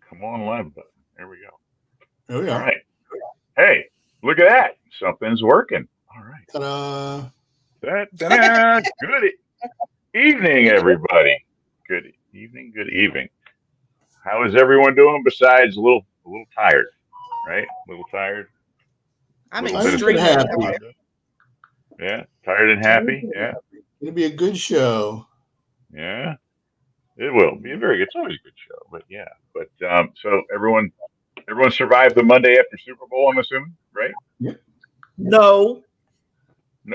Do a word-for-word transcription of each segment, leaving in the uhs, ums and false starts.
Come on live button. There we go. There we All are. right. Hey, look at that. Something's working. All right. Ta-da. Da-da-da. Good e- evening, everybody. Good evening. Good evening. How is everyone doing? Besides a little, a little tired, right? A little tired. I'm little I'm bit of pretty extremely fatigue happy. behind us. Yeah, tired and happy. Yeah, It'll be a good show. yeah. It will be a very. It's always a good show, but yeah. But um, so everyone, everyone survived the Monday after Super Bowl. I'm assuming, right? Yep. No. No.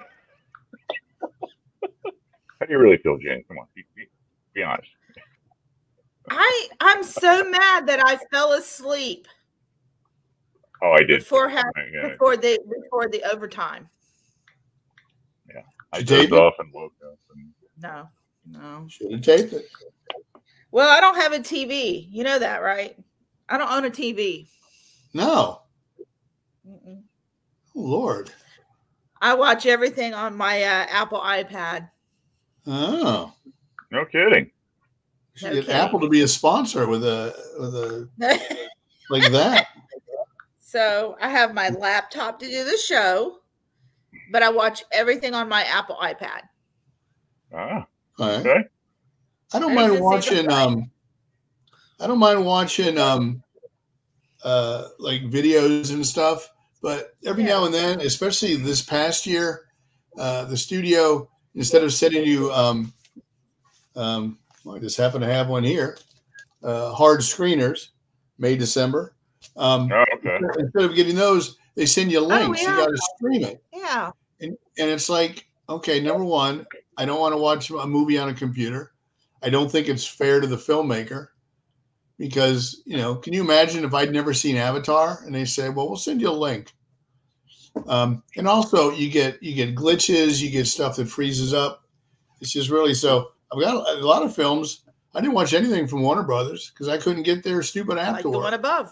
How do you really feel, Jane? Come on, be, be, be honest. I I'm so mad that I fell asleep Oh, I did. before ha- I, yeah, before the before the overtime. yeah. I Did you tape dozed it? off and woke up. And, No, no. Should have taped it. Well, I don't have a T V. You know that, right? I don't own a T V. No. Mm-mm. Oh, Lord. I watch everything on my uh, Apple iPad. Oh. no kidding. You should No get kidding. Apple to be a sponsor with a with a like that. So I have my laptop to do the show, but I watch everything on my Apple iPad. Ah, All right. okay. I don't I mind just watching see um I don't mind watching um uh like videos and stuff, but every Yeah. now and then, especially this past year, uh the studio, instead of sending you um um well, I just happen to have one here, uh hard screeners, May, December. Um Oh, okay. instead of getting those, they send you links. yeah. You gotta stream it. Yeah. And and it's like, okay, number one, I don't want to watch a movie on a computer. I don't think it's fair to the filmmaker because, you know, can you imagine if I'd never seen Avatar and they say, well, we'll send you a link. Um, and also you get you get glitches, you get stuff that freezes up. It's just really so. I've got a lot of films. I didn't watch anything from Warner Brothers because I couldn't get their stupid app Like to the work. one above.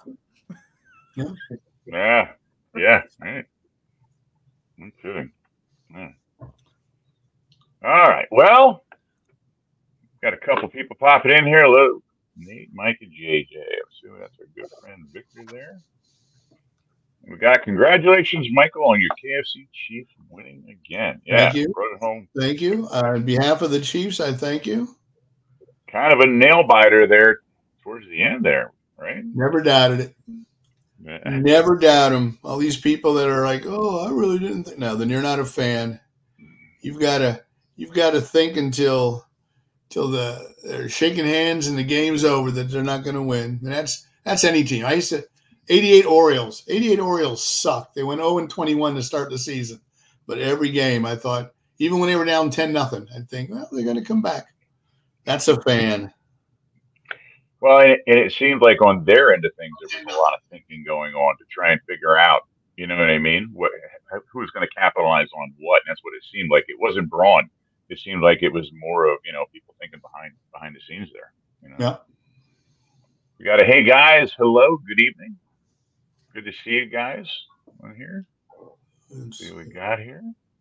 Yeah, yeah. Right. No kidding. Yeah. All right. Well, got a couple people popping in here. Hello, Nate, Mike, and J J. I'm assuming that's our good friend Victor there. We got congratulations, Michael, on your K F C Chiefs winning again. Yeah, Thank you. brought it home. Thank you. Uh, on behalf of the Chiefs, I thank you. Kind of a nail biter there towards the end there, right? Never doubted it. Yeah. Never doubt them. All these people that are like, "Oh, I really didn't think." No, then you're not a fan. You've got to, you've got to think until, till the they're shaking hands and the game's over that they're not going to win. And that's that's any team. I used to, eighty-eight Orioles. eighty-eight Orioles sucked. They went oh and twenty-one to start the season, but every game I thought, even when they were down ten nothing, I'd think, well, they're going to come back. That's a fan. Well, and it, and it seemed like on their end of things, there was a lot of thinking going on to try and figure out, you know what I mean? What, who's going to capitalize on what? And that's what it seemed like. It wasn't Braun. It seemed like it was more of, you know, people thinking behind behind the scenes there. You know? Yeah. We got a, hey, guys, hello, good evening. Good to see you guys on here. Let's see what we got here.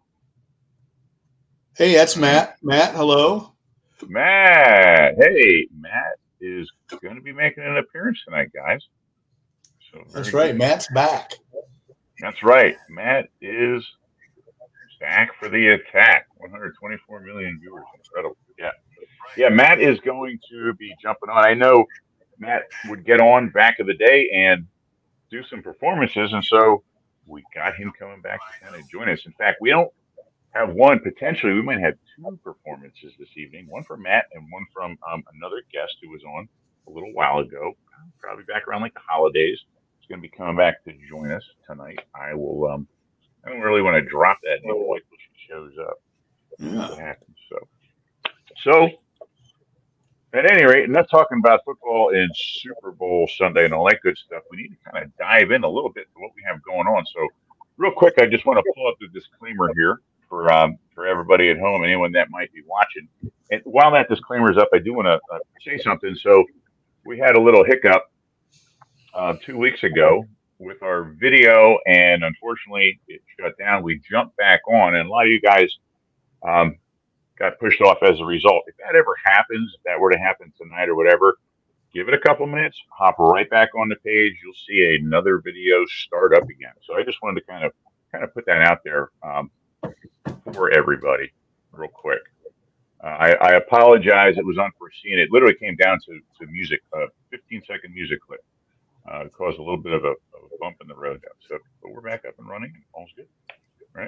Hey, that's Matt. Matt, hello. Matt. Hey, Matt is going to be making an appearance tonight, guys. So That's right. good. Matt's back. That's right. Matt is back for the attack. one hundred twenty-four million viewers. Incredible. Yeah. Yeah, Matt is going to be jumping on. I know Matt would get on back of the day and do some performances, and so we got him coming back to kind of join us. In fact, we don't have one. Potentially, we might have two performances this evening, one from Matt and one from um, another guest who was on a little while ago, probably back around like the holidays. He's going to be coming back to join us tonight. I will, um, I don't really want to drop that name like when she shows up. Yeah. What happens. So, so at any rate, enough talking about football and Super Bowl Sunday and all that good stuff. We need to kind of dive in a little bit to what we have going on. So, real quick, I just want to pull up the disclaimer here for um, for everybody at home, anyone that might be watching. And while that disclaimer is up, I do want to uh, say something. So, we had a little hiccup uh, two weeks ago with our video, and unfortunately, it shut down. We jumped back on, and a lot of you guys um, got pushed off as a result. If that ever happens, if that were to happen tonight or whatever, give it a couple minutes, hop right back on the page. You'll see another video start up again. So I just wanted to kind of kind of put that out there um, for everybody real quick. Uh, I, I apologize. It was unforeseen. It literally came down to, to music, a fifteen second music clip. Uh, it caused a little bit of a, of a bump in the road. So, but we're back up and running. And all's good, right?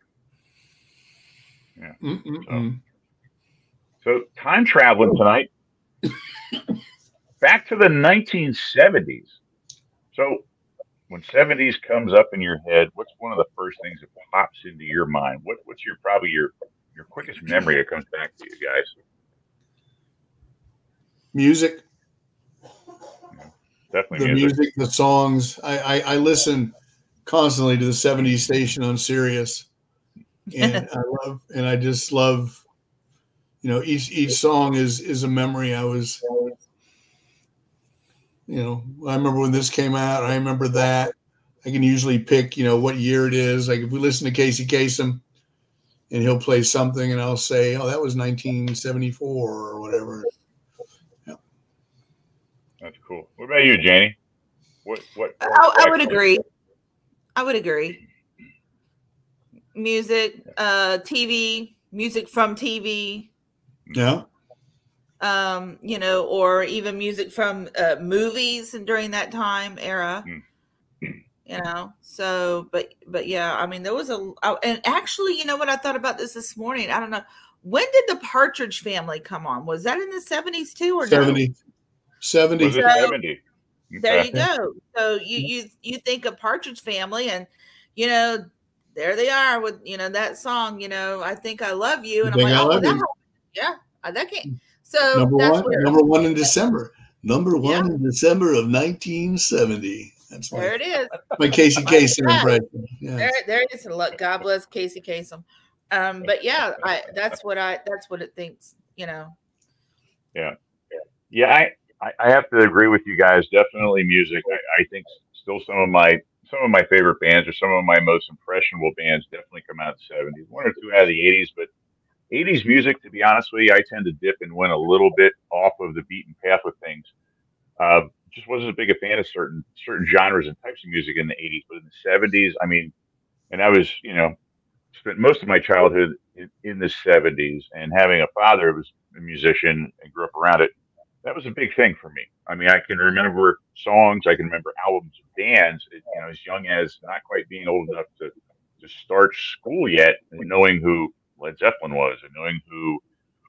Yeah. So, so time traveling tonight. Back to the nineteen seventies. So when seventies comes up in your head, what's one of the first things that pops into your mind? What, what's your probably your your quickest memory that comes back to you guys? Music. Yeah, definitely the music. music, the songs. I, I, I listen constantly to the seventies station on Sirius, and I love, and I just love, you know, each each song is is a memory. I was, you know, I remember when this came out. I remember that. I can usually pick, you know, what year it is. Like if we listen to Casey Kasem, and he'll play something, and I'll say, "Oh, that was nineteen seventy-four or whatever." Yeah. That's cool. What about you, Janie? What what? I, I would agree. I would agree. Music, uh, T V, music from T V. Yeah. Um, you know, or even music from uh, movies and during that time era. Mm. You know, so, but, but yeah, I mean, there was a, and actually, you know what, I thought about this this morning. I don't know. When did the Partridge Family come on? Was that in the seventies too, or seventy? No? seventy. Was it so, seventy? Okay. There you go. So you, you, you think of Partridge Family, and, you know, there they are with, you know, that song, you know, I Think I Love You. And I'm like, oh, that, yeah, that can't. So number that's one, where, number one in December, number one yeah. in December of nineteen seventy. That's my, there it is. My Casey Kasem impression. Yeah. There, there it is. Look, God bless Casey Kasem. Um, but yeah, I that's what I that's what it thinks, you know. Yeah. Yeah, I, I, I have to agree with you guys. Definitely music. I, I think still some of my some of my favorite bands or some of my most impressionable bands definitely come out of the seventies. One or two out of the eighties, but eighties music, to be honest with you, I tend to dip and went a little bit off of the beaten path with things. Uh, just wasn't as big a fan of certain certain genres and types of music in the eighties, but in the seventies, I mean, and I was, you know, spent most of my childhood in, in the seventies, and having a father who was a musician and grew up around it, that was a big thing for me. I mean, I can remember songs, I can remember albums of bands, you know, as young as not quite being old enough to, to start school yet, and knowing who Led Zeppelin was, and knowing who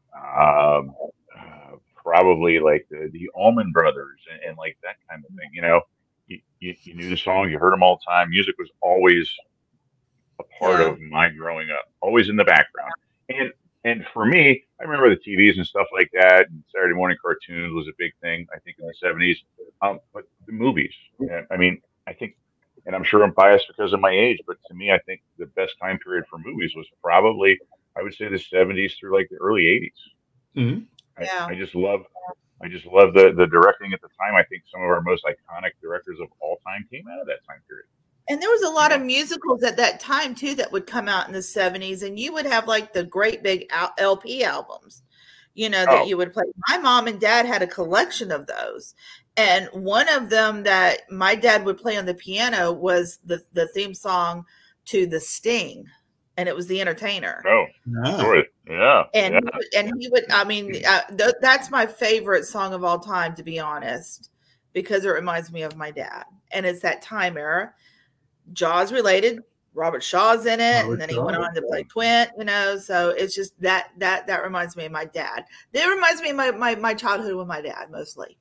um, uh, probably like the, the Allman Brothers and, and like that kind of thing. You know, you, you, you knew the song, you heard them all the time. Music was always a part yeah. of my growing up, always in the background. And and for me, I remember the T Vs and stuff like that, and Saturday morning cartoons was a big thing, I think, in the seventies. Um, but the movies, I mean, I think, and I'm sure I'm biased because of my age, but to me, I think the best time period for movies was probably, I would say, the seventies through like the early eighties. Mm-hmm. I, yeah. I just love, I just love the the directing at the time. I think some of our most iconic directors of all time came out of that time period. And there was a lot yeah. of musicals at that time too that would come out in the seventies, and you would have like the great big L P albums, you know, that oh. you would play. My mom and dad had a collection of those, and one of them that my dad would play on the piano was the the theme song to The Sting, and it was The Entertainer. Oh, yeah, yeah. And yeah. He would, and he would. I mean, uh, th- that's my favorite song of all time, to be honest, because it reminds me of my dad, and it's that time era. Jaws related, Robert Shaw's in it, Robert and then he Shaw. went on to play Quint, you know, so it's just that that that reminds me of my dad. That reminds me of my, my, my childhood with my dad, mostly.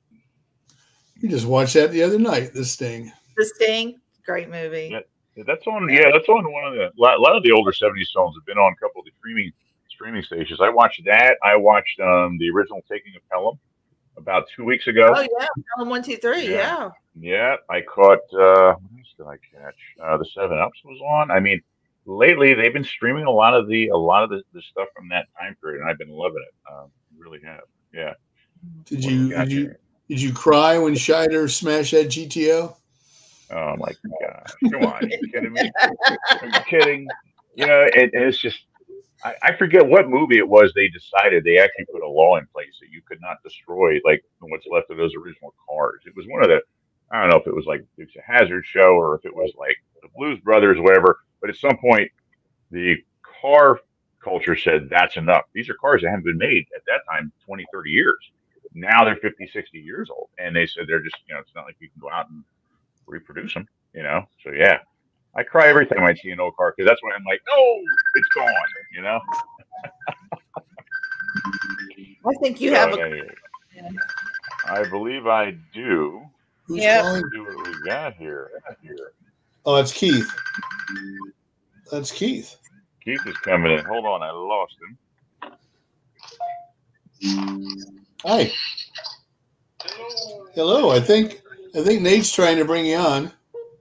You just watched that the other night, The Sting. The Sting, great movie. Yeah, that's on, yeah, that's on one of the, a lot of the older seventies songs have been on a couple of the streaming streaming stations. I watched that. I watched um, the original Taking of Pelham about two weeks ago. Oh, yeah, Pelham one, two, three, yeah. yeah. Yeah, I caught, uh, what else did I catch? Uh, the Seven Ups was on. I mean, lately they've been streaming a lot of the, a lot of the, the stuff from that time period, and I've been loving it. Um, really have. Yeah. Did you, did you, did you cry when Scheider smashed that G T O? Oh my gosh. Come on. Are you kidding me? Are you kidding? You know, it, it's just, I, I forget what movie it was. They decided they actually put a law in place that you could not destroy like what's left of those original cars. It was one of the, I don't know if it was like Dukes of Hazzard show or if it was like the Blues Brothers, or whatever. But at some point, the car culture said that's enough. These are cars that haven't been made at that time twenty, thirty years. Now they're fifty, sixty years old, and they said they're just, you know, it's not like you can go out and reproduce them, you know. So yeah, I cry every time I see an old car because that's when I'm like, no, it's gone, you know. I think you so, have a. Anyway, I believe I do. Who's Yep. calling? See what we got here. Here, Oh, that's Keith. That's Keith. Keith is coming in. Hold on, I lost him. Hi. Hello. I think I think Nate's trying to bring you on.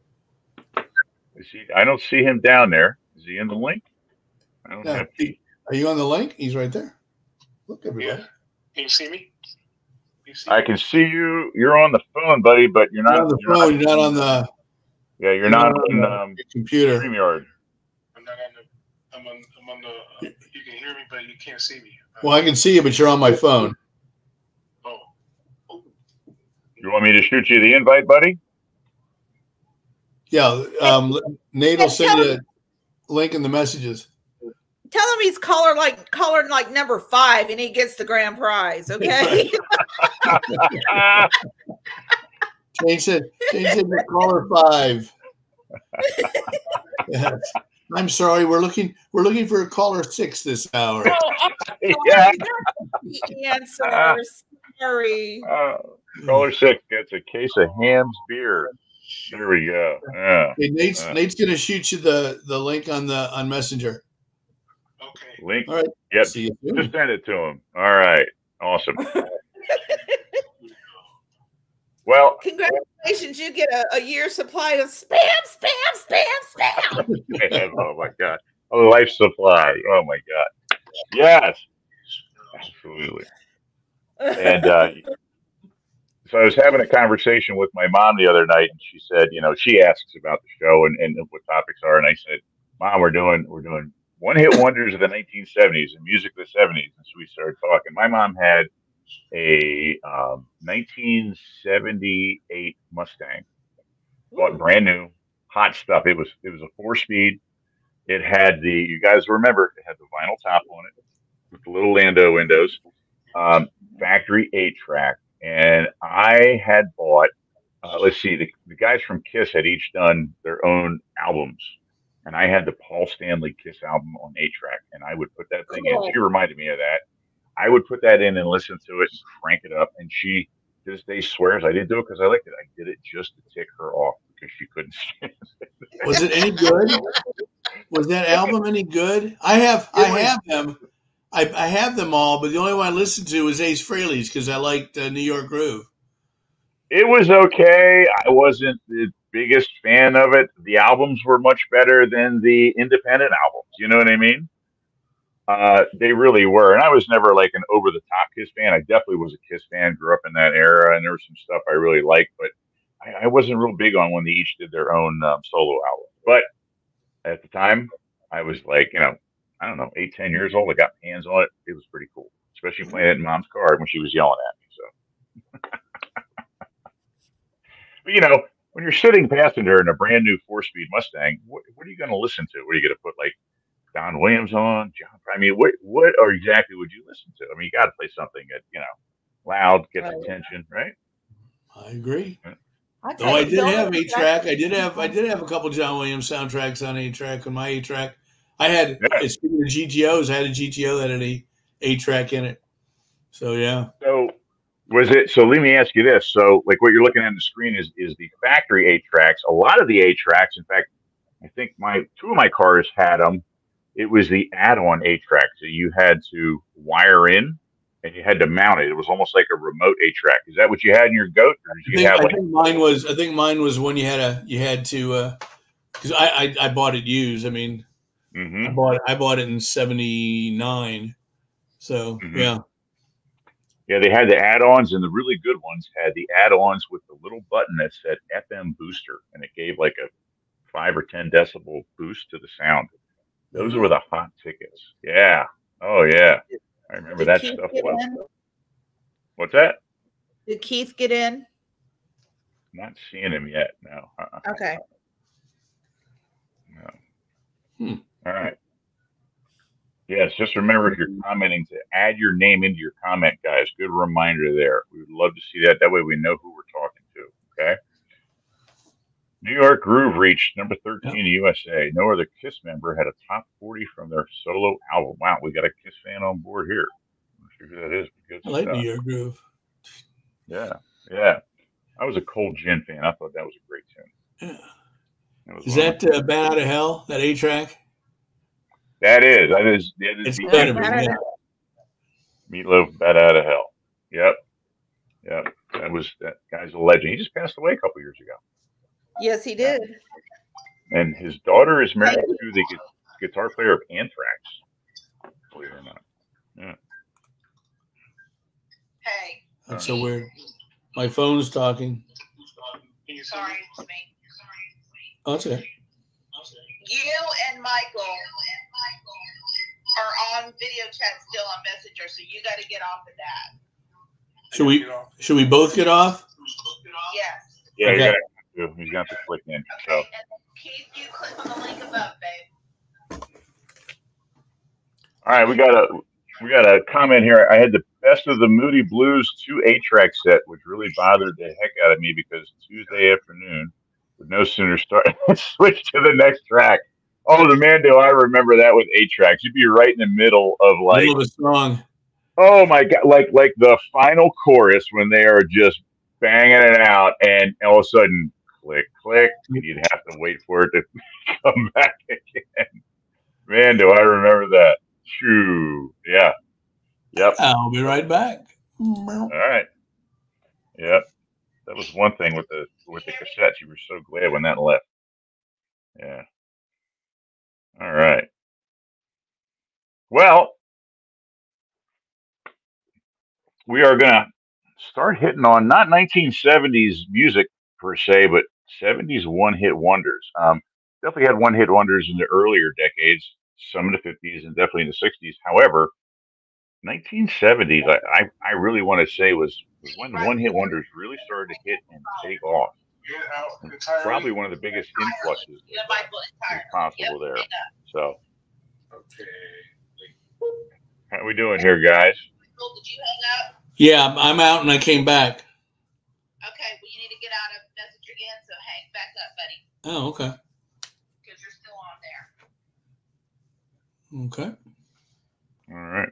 Is he, I don't see him down there. Is he in the link? I don't No, have he, are you on the link? He's right there. Look, everybody. Yeah. Can you see me? You see I me? can see you. You're on the phone, buddy, but you're not You're on the you're phone. Not, You're not on the. yeah, you're, you're not, not on on um, the computer. StreamYard. I'm not on the. I'm on. I'm on the. Uh, you can hear me, but you can't see me. Well, I can see you, but you're on my phone. Oh. Oh. You want me to shoot you the invite, buddy? Yeah. Um, Nate will send you a link in the messages. Tell him he's caller like caller like number five, and he gets the grand prize. Okay. Jane said, Jane said, you're caller five. Yes. I'm sorry, we're looking we're looking for a caller six this hour. Oh, Yeah. the answer. Sorry. Uh, caller six gets a case of Ham's beer. There we go. Yeah. Hey, Nate's Uh. Nate's gonna shoot you the, the link on the on Messenger. Okay. Link. All right. Yep. See you soon. Just send it to him. All right. Awesome. Well, Congratulations, you get a, a year's supply of spam, spam, spam, spam. oh my God. A life supply. Oh my God. Yes. Absolutely. And uh, so I was having a conversation with my mom the other night, and she said, you know, she asks about the show and, and what topics are, and I said, Mom, we're doing we're doing one hit wonders of the nineteen seventies and music of the seventies. And so we started talking. My mom had a um, nineteen seventy-eight Mustang, bought brand new, hot stuff. It was it was a four speed. It had the, you guys remember, it had the vinyl top on it with the little Lando windows, um, factory eight track. And I had bought, uh, let's see, the, the guys from Kiss had each done their own albums. And I had the Paul Stanley Kiss album on eight track. And I would put that thing Cool. in. She reminded me of that. I would put that in and listen to it and crank it up. And she, to this day, swears I didn't do it because I liked it. I did it just to tick her off because she couldn't stand it. Was it any good? Was that album any good? I have I have them. I, I have them all, but the only one I listened to was Ace Frehley's because I liked uh, New York Groove. It was okay. I wasn't the biggest fan of it. The albums were much better than the independent albums. You know what I mean? Uh, they really were. And I was never like an over the top Kiss fan. I definitely was a Kiss fan, grew up in that era, and there was some stuff I really liked, but I, I wasn't real big on when they each did their own um, solo album. But at the time, I was like, you know, I don't know, eight, ten years old. I got my hands on it. It was pretty cool, especially playing it in Mom's car when she was yelling at me. So, but you know, when you're sitting passenger in a brand new four speed Mustang, what, what are you going to listen to? What are you going to put like Don Williams on? John? I mean, what what or exactly would you listen to? I mean, you got to play something that, you know, loud, gets Right. attention, right? I agree. I Though I did don't have know eight track. I did have I did have a couple John Williams soundtracks on eight track on my eight track. I had Yeah. speaking of G T Os, I had a G T O that had a eight track in it. So yeah. So was it? So let me ask you this. So like what you're looking at on the screen is is the factory eight tracks. A lot of the eight tracks, in fact, I think my two of my cars had them. It was the add-on eight track, so you had to wire in and you had to mount it. It was almost like a remote eight track. Is that what you had in your goat, or did I you think, have I like? think mine was I think mine was when you had a you had to because I, I I bought it used. I mean I Mm-hmm, bought I bought it in seventy-nine. So Mhm. yeah. yeah, they had the add-ons, and the really good ones had the add-ons with the little button that said F M booster, and it gave like a five or ten decibel boost to the sound. Those were the hot tickets. Yeah. Oh yeah. I remember Did that Keith stuff get well. in? What's that? Did Keith get in? Not seeing him yet. No. Uh-uh. Okay. No. Hmm. All right. Yes, just remember if you're commenting to add your name into your comment, guys. Good reminder there. We would love to see that. That way we know who we're talking to. Okay. New York Groove reached number thirteen Yep. in U S A. No other Kiss member had a top forty from their solo album. Wow, we got a Kiss fan on board here. I'm not sure who that is, but good I like stuff. New York Groove. Yeah, yeah. I was a Cold Gin fan. I thought that was a great tune. Yeah. That was Is one of that my uh, Bad Out of Hell? That A track? That is. That is. That is It's the gotta be. infamous Yeah. Meatloaf, Bat Out of Hell. Yep. Yep. That was that guy's a legend. He just passed away a couple years ago. Yes, he did. And his daughter is married to the gu- guitar player of Anthrax. Believe it or not. Yeah. Hey. That's so weird. My phone's talking. Sorry, it's me. Oh, that's okay. You and Michael are on video chat still on Messenger, so you got to get off of that. Should we should we both get off? Yes. Yeah, Okay. you're gonna have to, he's gonna have to click in. Okay. So And Keith, you click on the link above, babe. all right, we got a we got a comment here. I had the best of the Moody Blues two eight track set, which really bothered the heck out of me because Tuesday afternoon would no sooner start switch to the next track. Oh, the man, do I remember that with eight tracks? You'd be right in the middle of like, Middle of a song. oh my god, like like the final chorus when they are just banging it out, and all of a sudden, click click, and you'd have to wait for it to come back again. Man, do I remember that? Shoo, yeah, yep. I'll be right back. All right, yep. That was one thing with the with the cassettes. You were so glad when that left. Yeah. All right. Well, we are gonna start hitting on not nineteen seventies music per se, but seventies one hit wonders. Um, definitely had one hit wonders in the earlier decades, some in the fifties and definitely in the sixties. However, nineteen seventies, I, I, I really want to say was, was when one hit wonders really started to hit and take off. And probably one of the biggest influxes that was possible there. So, how are we doing here, guys? Did you hang up? Yeah, I'm out and I came back. Okay, well, you need to get out of Messenger again, so hang back up, buddy. Oh, okay. Because you're still on there. Okay. All right.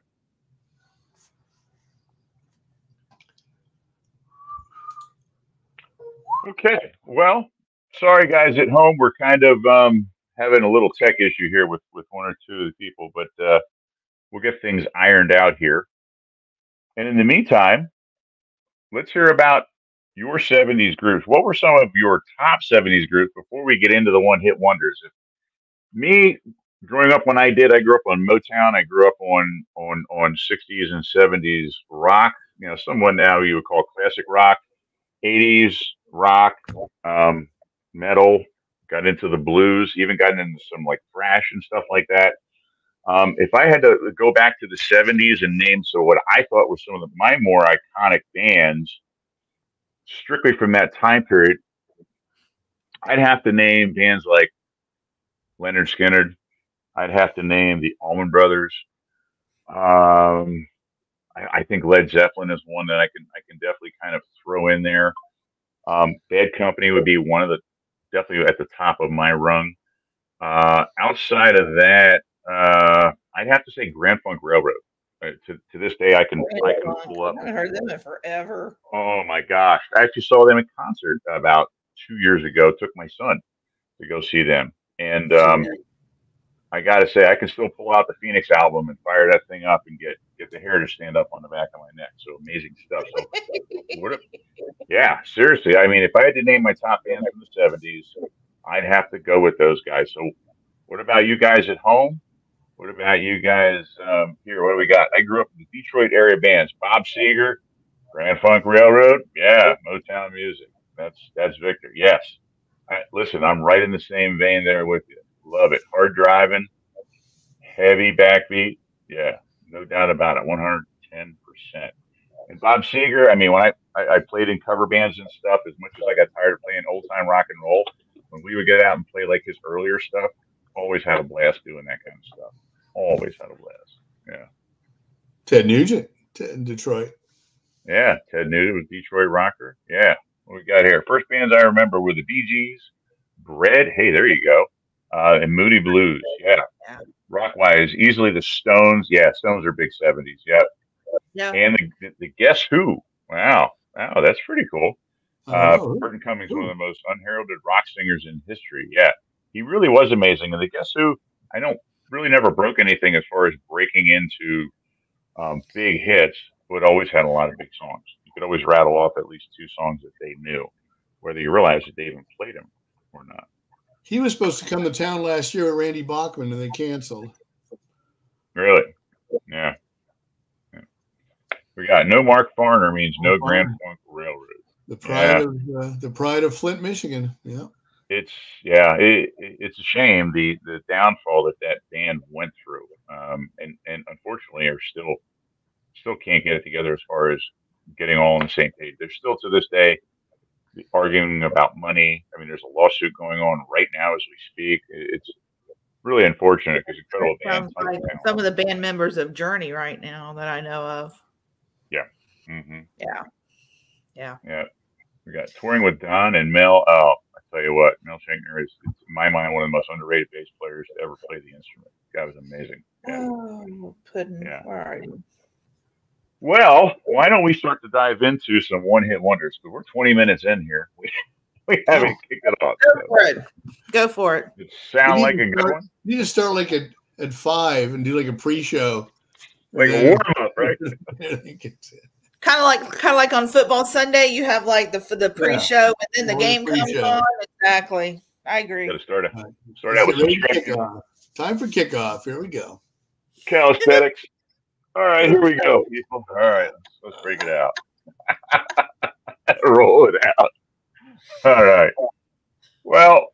Okay. Well, sorry guys at home. We're kind of um, having a little tech issue here with, with one or two of the people, but uh, we'll get things ironed out here. And in the meantime, let's hear about your seventies groups. What were some of your top seventies groups before we get into the one hit wonders? If me growing up when I did, I grew up on Motown. I grew up on on on sixties and seventies rock. You know, someone now you would call classic rock. eighties rock, um, metal. Got into the blues. Even got into some like thrash and stuff like that. Um, if I had to go back to the seventies and name so what I thought were some of the, my more iconic bands, strictly from that time period, I'd have to name bands like Leonard Skinner. I'd have to name the Allman Brothers. Um, I, I think Led Zeppelin is one that I can I can definitely kind of throw in there. Um, Bad Company would be one of the definitely at the top of my rung. Uh, outside of that, uh, I'd have to say Grand Funk Railroad. Uh, to to this day, I can I can pull up. I haven't heard them in forever. Oh my gosh! I actually saw them in concert about two years ago. Took my son to go see them, and um, I got to say I can still pull out the Phoenix album and fire that thing up and get get the hair to stand up on the back of my neck. So amazing stuff. So what? If, yeah, seriously. I mean, if I had to name my top bands from the seventies, I'd have to go with those guys. So, what about you guys at home? What about you guys um, here? What do we got? I grew up in the Detroit area bands. Bob Seger, Grand Funk Railroad. Yeah, Motown music. That's that's Victor. Yes. I, listen, I'm right in the same vein there with you. Love it. Hard driving. Heavy backbeat. Yeah, no doubt about it. one hundred ten percent. And Bob Seger, I mean, when I, I, I played in cover bands and stuff, as much as I got tired of playing old time rock and roll, when we would get out and play like his earlier stuff, always had a blast doing that kind of stuff. Always had a blast. Yeah. Ted Nugent in Detroit. Yeah, Ted Nugent was Detroit rocker. Yeah. What we got here? First bands I remember were the Bee Gees, Bread. Hey, there you go. Uh, and Moody Blues. Yeah. Yeah. Rock wise, easily the Stones. Yeah, Stones are big seventies. Yep. Yeah. And the, the Guess Who. Wow. Wow, that's pretty cool. Uh, Burton Cummings, one of the most unheralded rock singers in history. Yeah. He really was amazing. And the Guess Who, I don't really never broke anything as far as breaking into um, big hits, but always had a lot of big songs. You could always rattle off at least two songs that they knew, whether you realize that they even played them or not. He was supposed to come to town last year with Randy Bachman, and they canceled. Really? Yeah. yeah. We got no Mark Farner means no Grand Funk Railroad. The pride yeah. of uh, the pride of Flint, Michigan. Yeah. It's yeah. It, it's a shame the the downfall that that band went through, um, and and unfortunately are still still can't get it together as far as getting all on the same page. They're still to this day arguing about money. I mean, there's a lawsuit going on right now as we speak. It's really unfortunate because incredible band. Like some of the band members of Journey right now that I know of. Yeah. Mm-hmm. Yeah. Yeah. Yeah. We got touring with Don and Mel. Oh, I tell you what, Mel Shankner is, in my mind, one of the most underrated bass players to ever play the instrument. The guy was amazing. Yeah. Oh, Puddin', yeah. where are you? Well, why don't we start to dive into some one-hit wonders? Because we're twenty minutes in here. We, we haven't oh. kicked it off. Go so. for it. Go for it. It sound like a good start, one? You need to start like at, at five and do like a pre-show. Like a warm-up, right? Kind of like, kind of like on football Sunday, you have like the the pre-show yeah. and then the More game the comes on. Exactly, I agree. Got to start, start out with some stretching. Time for kickoff. Here we go. Calisthenics. All right, here we go, people. All right, let's, let's break it out. Roll it out. All right. Well,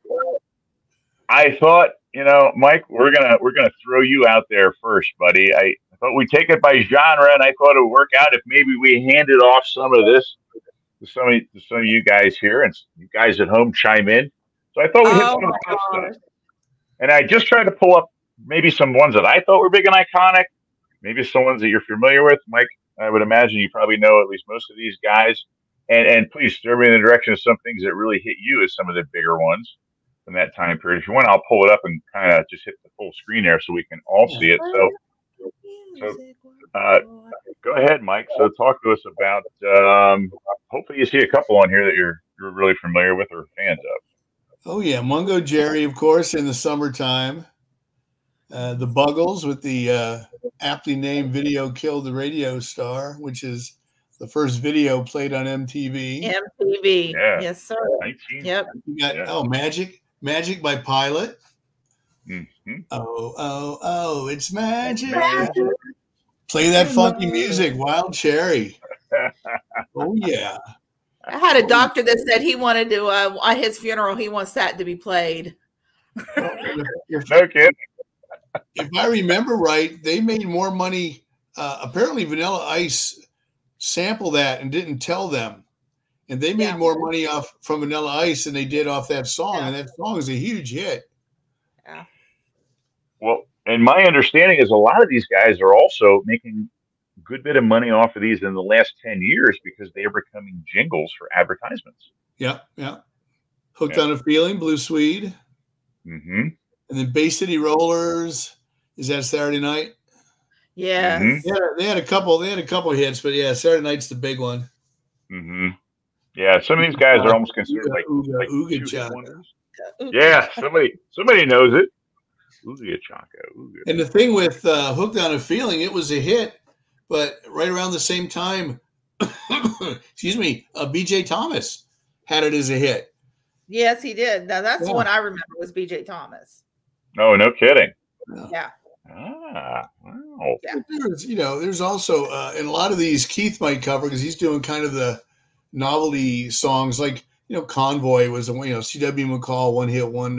I thought, you know, Mike, we're gonna we're gonna throw you out there first, buddy. I. But we take it by genre, and I thought it would work out if maybe we handed off some of this to some of, to some of you guys here, and you guys at home chime in. So I thought we hit oh some of the stuff. And I just tried to pull up maybe some ones that I thought were big and iconic, maybe some ones that you're familiar with. Mike, I would imagine you probably know at least most of these guys. And and please steer me in the direction of some things that really hit you as some of the bigger ones from that time period. If you want, I'll pull it up and kind of just hit the full screen there so we can all see it. So. So, uh, go ahead, Mike. So, talk to us about. Um, hopefully, you see a couple on here that you're you're really familiar with or fans of. Oh yeah, Mungo Jerry, of course, in the summertime. Uh, the Buggles with the uh, aptly named "Video Killed the Radio Star," which is the first video played on M T V. M T V, yeah. Yes, sir. nineteen Yep. You got yeah. oh, Magic, Magic by Pilot. Mm-hmm. Oh, oh, oh, it's magic. magic. Play that funky music, Wild Cherry. Oh, yeah. I had a doctor that said he wanted to, uh, at his funeral, he wants that to be played. If, no kidding. If I remember right, they made more money. Uh, apparently, Vanilla Ice sampled that and didn't tell them. And they made yeah. more money off from Vanilla Ice than they did off that song. Yeah. And that song is a huge hit. Yeah. Well, and my understanding is a lot of these guys are also making a good bit of money off of these in the last ten years because they are becoming jingles for advertisements. Yeah, yeah. Hooked yeah. on a Feeling, Blue Swede. Mm-hmm. And then Bay City Rollers. Is that Saturday Night? Yeah. Mm-hmm. Yeah, they had a couple. They had a couple hits, but yeah, Saturday Night's the big one. Mm-hmm. Yeah, some of these guys are almost considered Ooga, like, ooga, like ooga, two chaka. wonders. Yeah, somebody somebody knows it. Ooga chaka. Ooga. And the thing with uh, Hooked on a Feeling, it was a hit, but right around the same time, excuse me, uh, B J Thomas had it as a hit. Yes, he did. Now that's yeah. the one I remember was B J Thomas. No, no kidding. Yeah. yeah. Ah, wow. Yeah. There's, you know, there's also, uh, and a lot of these Keith might cover because he's doing kind of the novelty songs like, you know, Convoy was a, you know, C W McCall, one hit wonder.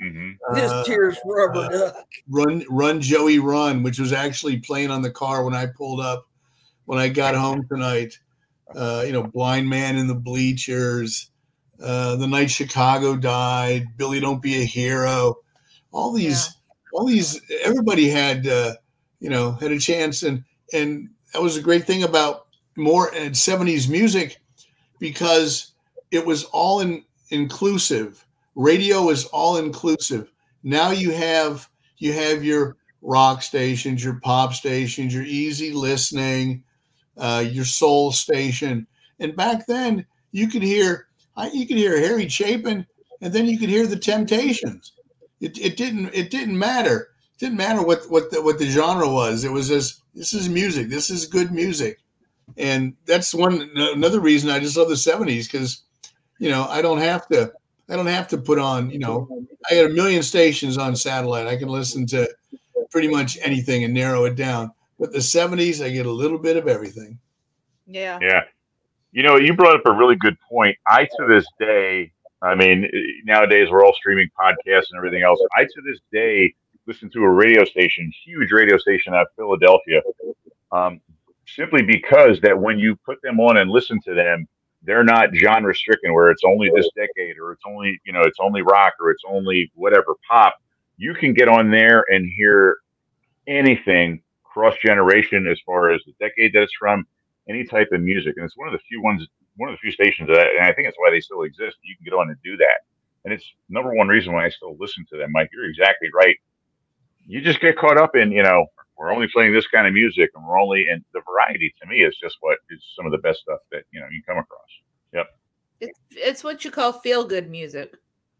Mm-hmm. This Uh, tear's rubber uh, duck. Run, Run, Joey, Run, which was actually playing on the car when I pulled up when I got home tonight. Uh, you know, Blind Man in the Bleachers, uh, The Night Chicago Died, Billy Don't Be a Hero. All these, yeah. all these, everybody had, uh, you know, had a chance. And, and that was a great thing about more and seventies music, because it was all in, inclusive. Radio is all inclusive. Now you have, you have your rock stations, your pop stations, your easy listening, uh, your soul station. And back then you could hear, you could hear Harry Chapin, and then you could hear the Temptations. It, it didn't, it didn't matter. It didn't matter what, what the, what the genre was. It was just, this is music. This is good music. And that's one, another reason I just love the seventies. Cause you know, I don't have to, I don't have to put on, you know, I got a million stations on satellite. I can listen to pretty much anything and narrow it down. But the seventies, I get a little bit of everything. Yeah. Yeah. You know, you brought up a really good point. I, to this day, I mean, nowadays we're all streaming podcasts and everything else. I, to this day, listen to a radio station, huge radio station out of Philadelphia, um, simply because that when you put them on and listen to them, they're not genre stricken where it's only this decade or it's only, you know, it's only rock or it's only whatever pop. You can get on there and hear anything cross generation as far as the decade that it's from, any type of music. And it's one of the few ones, one of the few stations that, and I think that's why they still exist. You can get on and do that. And it's number one reason why I still listen to them. Mike, you're exactly right. You just get caught up in, you know, we're only playing this kind of music and we're only, and the variety to me is just what is some of the best stuff that, you know, you come across. Yep. It's, it's what you call feel good music.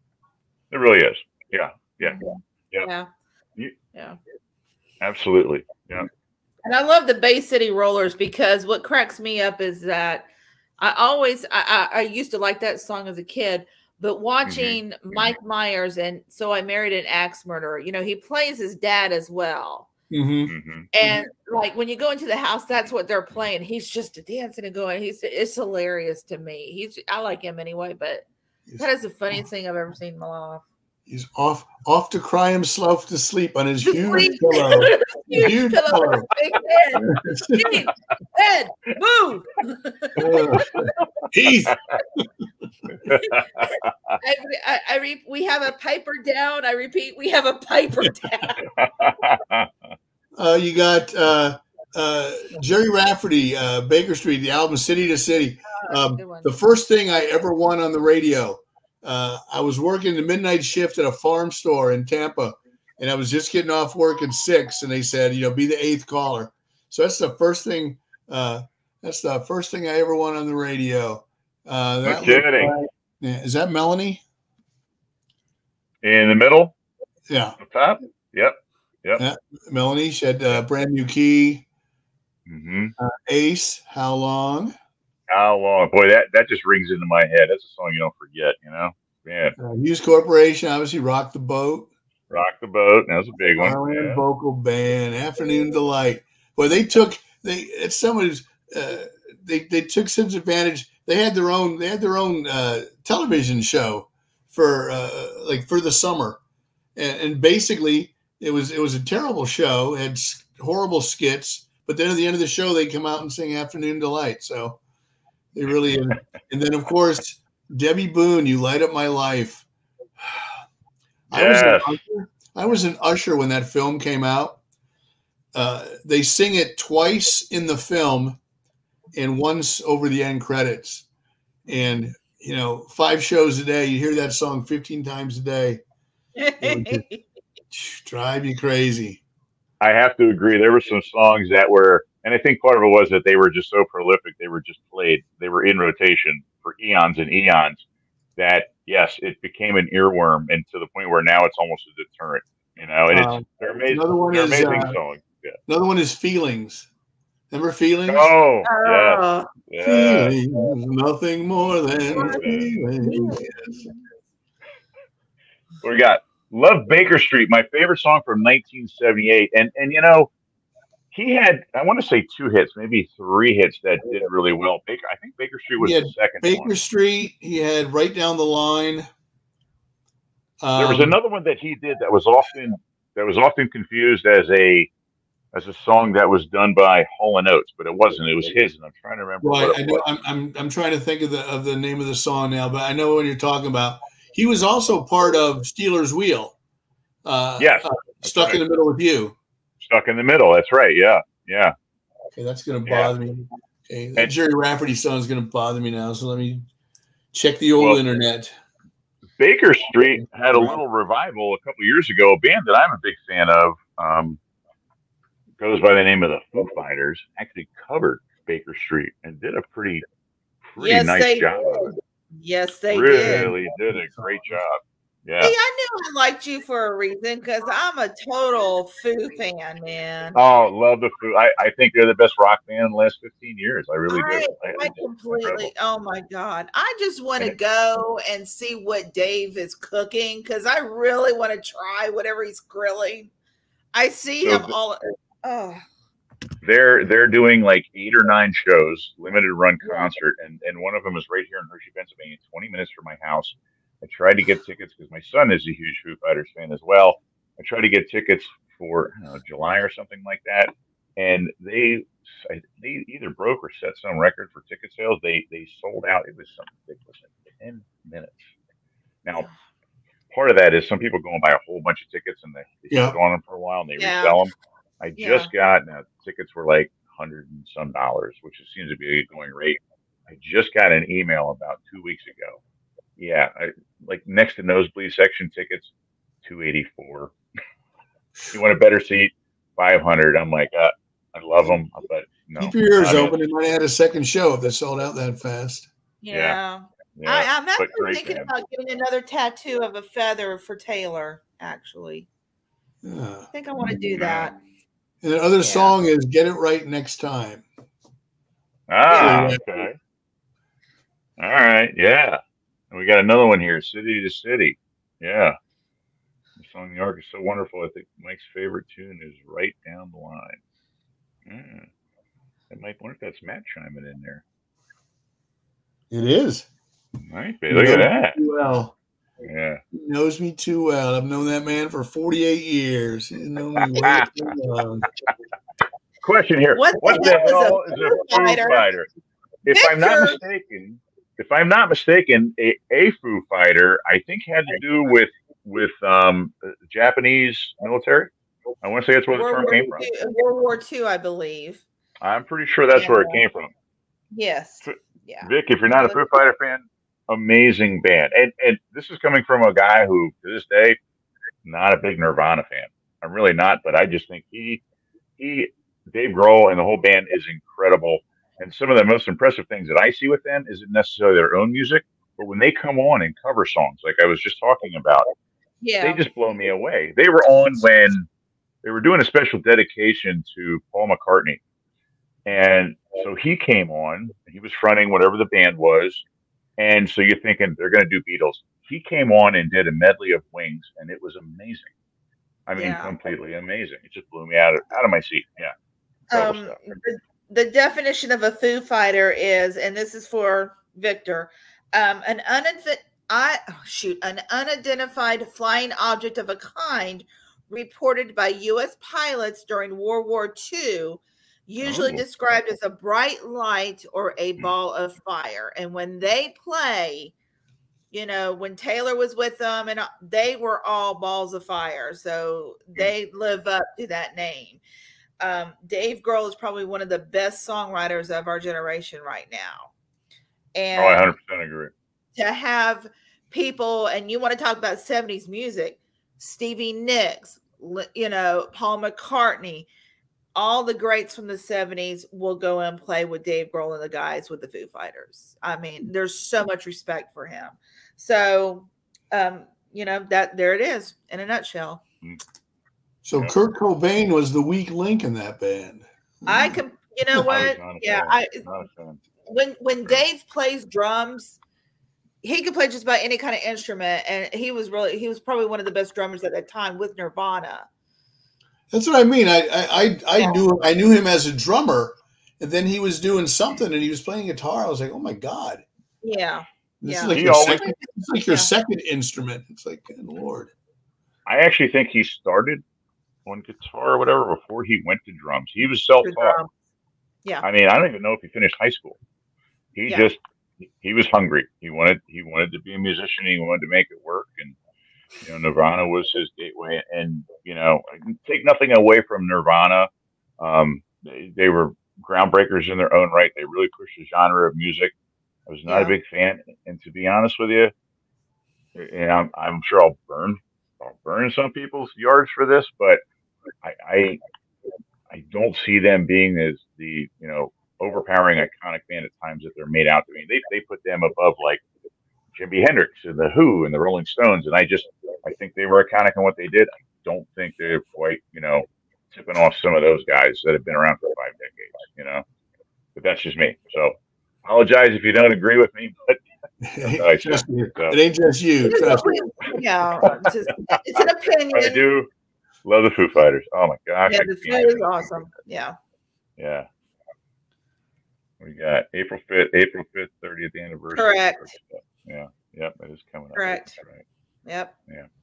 It really is. Yeah. Yeah. Yeah. Yeah. Yeah. yeah. Absolutely. Yeah. And I love the Bay City Rollers, because what cracks me up is that I always, I, I, I used to like that song as a kid, but watching mm-hmm. Mike Myers and So I Married an Axe Murderer, you know, he plays his dad as well. Mm-hmm. And like when you go into the house, that's what they're playing. He's just dancing and going. He's it's hilarious to me. He's I like him anyway, but he's, that is the funniest thing I've ever seen in my life. He's off off to cry himself to sleep on his huge pillow. huge, huge pillow. Big head. Steve, Ed, move. Heath. I, I, I re, we have a piper down. I repeat, we have a piper down. Uh, you got uh, uh, Jerry Rafferty, uh, Baker Street, the album City to City. Um, the first thing I ever won on the radio, uh, I was working the midnight shift at a farm store in Tampa, and I was just getting off work at six, and they said, you know, be the eighth caller. So that's the first thing. Uh, that's the first thing I ever won on the radio. Uh, that no kidding. Like, yeah, is that Melanie? In the middle? Yeah. Up top? Yep. Yep. Yeah. Melanie, she had a brand new key. Mm-hmm. Uh, Ace, How Long? How Long? Boy, that, that just rings into my head. That's a song you don't forget, you know? Man. Uh, News Corporation, obviously, Rock the Boat. Rock the Boat. That was a big one. Ireland yeah. Vocal Band, Afternoon Delight. Boy, they took, they, it's somebody's, uh, they, they took such advantage. They had their own, they had their own uh, television show for, uh, like, for the summer. And, and basically, It was it was a terrible show. It had horrible skits, but then at the end of the show, they come out and sing "Afternoon Delight." So they really, and then of course Debbie Boone, "You Light Up My Life." I yes. was an usher. I was an usher when that film came out. Uh, they sing it twice in the film, and once over the end credits. And you know, five shows a day. You hear that song fifteen times a day. Drive you crazy. I have to agree. There were some songs that were, and I think part of it was that they were just so prolific. They were just played. They were in rotation for eons and eons. That yes, it became an earworm, and to the point where now it's almost a deterrent. You know, and it's um, they're amazing. Another one they're is amazing uh, songs. Yeah. Another one is Feelings. Remember Feelings? Oh, oh. yes. Feelings, nothing more than feelings. What we got? Love Baker Street, my favorite song from nineteen seventy-eight. And, and you know, he had, I want to say two hits, maybe three hits that did really well. Baker, I think Baker Street was the second Baker one. Street, he had Right Down the Line. Um, there was another one that he did that was often that was often confused as a as a song that was done by Hall and Oates, but it wasn't. It was his, and I'm trying to remember right. what I it know. was. I'm, I'm I'm trying to think of the of the name of the song now, but I know what you're talking about. He was also part of Steelers Wheel. Uh, Yes, uh, that's Stuck right. in the Middle with You. Stuck in the Middle. That's right. Yeah, yeah. Okay, that's going to Yeah. bother me. Okay, that And- Jerry Rafferty song is going to bother me now. So let me check the old Well, internet. Baker Street had a little revival a couple years ago. A band that I'm a big fan of um, goes by the name of the Foo Fighters. Actually covered Baker Street and did a pretty pretty Yes, nice they job did. of it. Yes, they did. Really did a great job. Yeah. See, I knew I liked you for a reason because I'm a total Foo fan, man. Oh, love the Foo. I, I think they're the best rock band in the last fifteen years. I really I, do. I, I it's completely, incredible. oh my God. I just want to And it- go and see what Dave is cooking because I really want to try whatever he's grilling. I see So him the- all, oh, They're they're doing like eight or nine shows, limited run concert, and and one of them is right here in Hershey, Pennsylvania, twenty minutes from my house. I tried to get tickets because my son is a huge Foo Fighters fan as well. I tried to get tickets for I don't know, July or something like that, and they I- they either broke or set some record for ticket sales. They they sold out. It was something ridiculous in ten minutes. Now, part of that is some people go and buy a whole bunch of tickets and they, they Yeah. sit on them for a while and they Yeah. resell them. I Yeah. just got now tickets were like hundred and some dollars, which seems to be a going rate. I just got an email about two weeks ago. Yeah, I, like next to nosebleed section tickets, two eighty four. You want a better seat, five hundred. I'm like, uh, I love them, but no. Keep your ears I mean, open. They might have had a second show if they sold out that fast. yeah. yeah, I, I'm but actually great thinking band. about getting another tattoo of a feather for Taylor, actually. Yeah. I think I want to do that. And the other Yeah. song is "Get It Right Next Time." Ah, Yeah. okay. All right, yeah. And we got another one here, City to City. Yeah. The song "The Ark" is so wonderful. I think Mike's favorite tune is Right Down the Line. Mm. I might wonder if that's Matt chiming in there. It is. Might be. Look at that. Well, Yeah. he knows me too well. I've known that man for forty-eight years. He's known me way too long. Question here. What What, the the hell is a hell is a Foo Foo Fighter? Fighter? If I'm not Victor. mistaken, if I'm not mistaken, a, a Foo Fighter, I think had to do with with um, Japanese military. I want to say that's where the World term War came from. Two, World War Two, I believe. I'm pretty sure that's where it Yeah. came from. Yes. Yeah. Vic, if you're not a Foo Fighter fan, amazing band. And and this is coming from a guy who, to this day, not a big Nirvana fan. I'm really not, but I just think he he Dave Grohl and the whole band is incredible. And some of the most impressive things that I see with them isn't necessarily their own music, but when they come on and cover songs, like I was just talking about, Yeah. they just blow me away. They were on when they were doing a special dedication to Paul McCartney. And so he came on, he was fronting whatever the band was. And so you're thinking they're going to do Beatles. He came on and did a medley of Wings, and it was amazing. I mean, Yeah. completely amazing. It just blew me out of, out of my seat. Yeah. Incredible Um, stuff. the, the definition of a Foo Fighter is, and this is for Victor, um, an unidentified, I oh, shoot, an unidentified flying object of a kind reported by U S pilots during World War Two, usually Oh. described as a bright light or a ball of fire. And when they play, you know, when Taylor was with them, and they were all balls of fire, so they live up to that name. Um, Dave Grohl is probably one of the best songwriters of our generation right now. And Oh, I one hundred percent agree. to have people, and you want to talk about seventies music, Stevie Nicks, li- you know, Paul McCartney, all the greats from the seventies will go and play with Dave Grohl and the guys with the Foo Fighters. I mean, there's so much respect for him. So, um, you know, that there it is in a nutshell. So Yeah. Kurt Cobain was the weak link in that band. I can, you know I was what? not a Yeah, fan. I Not a fan. when when Dave plays drums, he could play just about any kind of instrument, and he was really he was probably one of the best drummers at that time with Nirvana. That's what I mean. I I I, I knew I knew him as a drummer, and then he was doing something and he was playing guitar. I was like, oh my god. Yeah, This Yeah. is like He your always- second. It's like your Yeah. second instrument. It's like, good Lord. I actually think he started on guitar or whatever before he went to drums. He was self-taught. Um, Yeah. I mean, I don't even know if he finished high school. He Yeah. just he was hungry. He wanted he wanted to be a musician. He wanted to make it work, and you know, Nirvana was his gateway. And you know, take nothing away from Nirvana. Um, they, they were groundbreakers in their own right. They really pushed the genre of music. I was not Yeah. a big fan, and to be honest with you, and I'm, I'm sure I'll burn I'll burn some people's yards for this, but I, I I don't see them being as the you know overpowering iconic band at times that they're made out to be. They they put them above like Jimi Hendrix and the Who and the Rolling Stones, and I just I think they were iconic in what they did. I don't think they're quite you know tipping off some of those guys that have been around for five decades. You know, but that's just me. So apologize if you don't agree with me, but that's how I feel. Just you. So, It ain't just you. Trust me. Yeah. It's, just, it's an opinion. I do love the Foo Fighters. Oh my gosh. Yeah, I the can't- food is awesome. Yeah. Yeah. We got April fifth, April fifth, thirtieth anniversary. Correct. Yeah. Yep. That is coming up. Correct. That's right. Yep.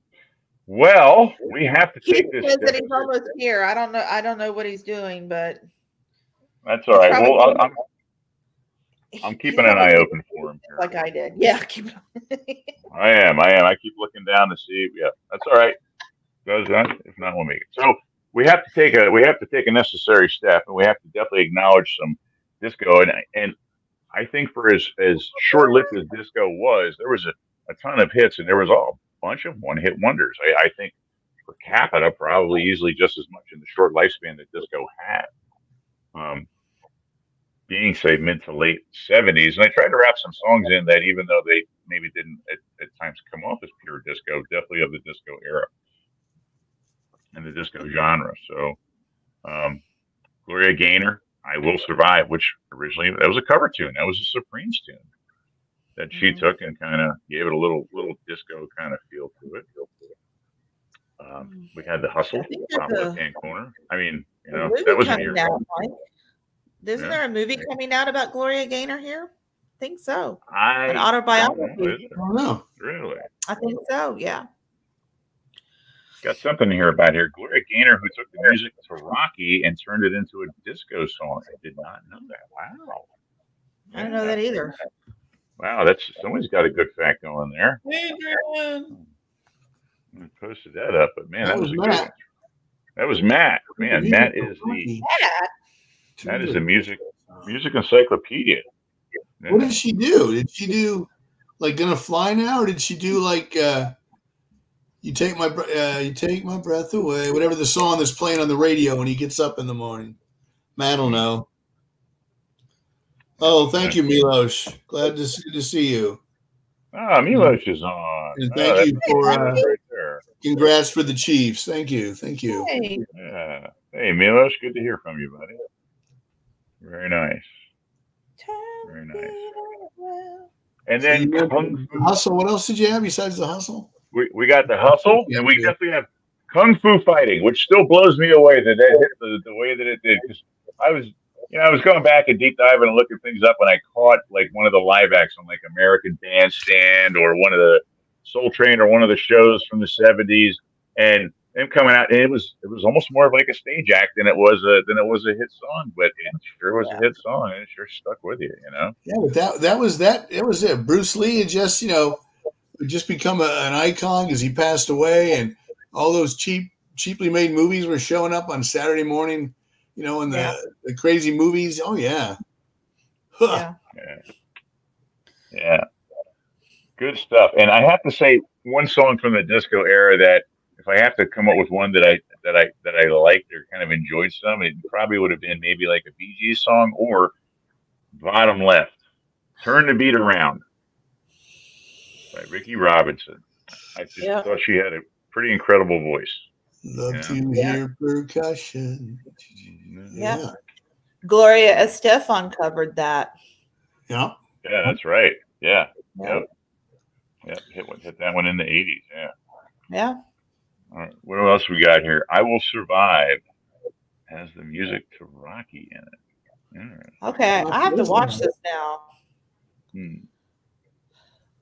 Well, we have to He take this. says that step. he's almost here. I don't know. I don't know what he's doing, but That's all right. probably- Well, I'm, I'm he's keeping an probably eye open for him here. like I did. Yeah. Keep I am. I am. I keep looking down to see. Yeah, that's all right. Goes on. If not, we'll make it. So we have to take a we have to take a necessary step, and we have to definitely acknowledge some disco. And and I think for as as short lived as disco was, there was a, a ton of hits, and there was a bunch of one hit wonders. I, I think per capita, probably easily just as much in the short lifespan that disco had. Um, being say mid to late seventies, and I tried to wrap some songs in that, even though they maybe didn't at, at times come off as pure disco, definitely of the disco era and the disco genre. So, um, Gloria Gaynor, "I Will Survive," which originally that was a cover tune. That was a Supremes tune that she Mhm. took and kind of gave it a little little disco kind of feel to it. Um, we had the Hustle, I think top there's a- left hand corner. I mean, you A know, movie that was in coming your out, Mike. Isn't Yeah. there a movie coming out about Gloria Gaynor here? I think so. I An don't know, autobiography. is it? I don't know. Really? I think so. Yeah. Got something here about here. Gloria Gaynor, who took the music to Rocky and turned it into a disco song. I did not know that. Wow. I don't know that either. Wow, that's somebody's got a good fact going there. I posted that up, but man, That that, was was, a good Matt. one. That was Matt. Man, Matt is the Yeah. Matt is the music music encyclopedia. What did she do? Did she do like "Gonna Fly Now," or did she do like uh, "You Take My Bre- uh, You Take My Breath Away"? Whatever the song that's playing on the radio when he gets up in the morning. Matt will know. Oh, thank you, Milos. Glad to see, to see you. Ah, Milos is on. And Ah, thank that's you for uh, right there. congrats for the Chiefs. Thank you, thank you. Hey. Yeah. Hey, Milos, good to hear from you, buddy. Very nice. Very nice. And So then you went Kung to Fu. the hustle. What else did you have besides the hustle? We, we got the hustle, Yeah, and we yeah. definitely have Kung Fu Fighting, which still blows me away that that hit the, the way that it did. Because I was, you know, I was going back and deep diving and looking things up when I caught like one of the live acts on like American Bandstand or one of the Soul Train or one of the shows from the seventies, and them coming out, and it was it was almost more of like a stage act than it was a than it was a hit song, but it sure was a hit song, and it sure stuck with you, you know. Yeah, but that that was that. It was it. Bruce Lee had just you know just become a, an icon because he passed away, and all those cheap cheaply made movies were showing up on Saturday morning. You know, in the, Yeah. the crazy movies. Oh yeah. Huh. Yeah. Yeah. Yeah. Good stuff. And I have to say, one song from the disco era that, if I have to come up with one that I that I that I liked or kind of enjoyed some, it probably would have been maybe like a Bee Gees song or Bottom Left, "Turn the Beat Around" by Ricky Robinson. I just Yeah. thought she had a pretty incredible voice. Love Yeah. to Yeah. hear percussion. Yeah. Yeah. Gloria Estefan covered that. Yeah. Yeah, that's right. Yeah. Yeah. Yep. Yep. Hit one, hit that one in the eighties. Yeah. Yeah. All right. What else we got here? "I Will Survive" has the music to Rocky in it. All right. Okay. I have to watch this now. Hmm.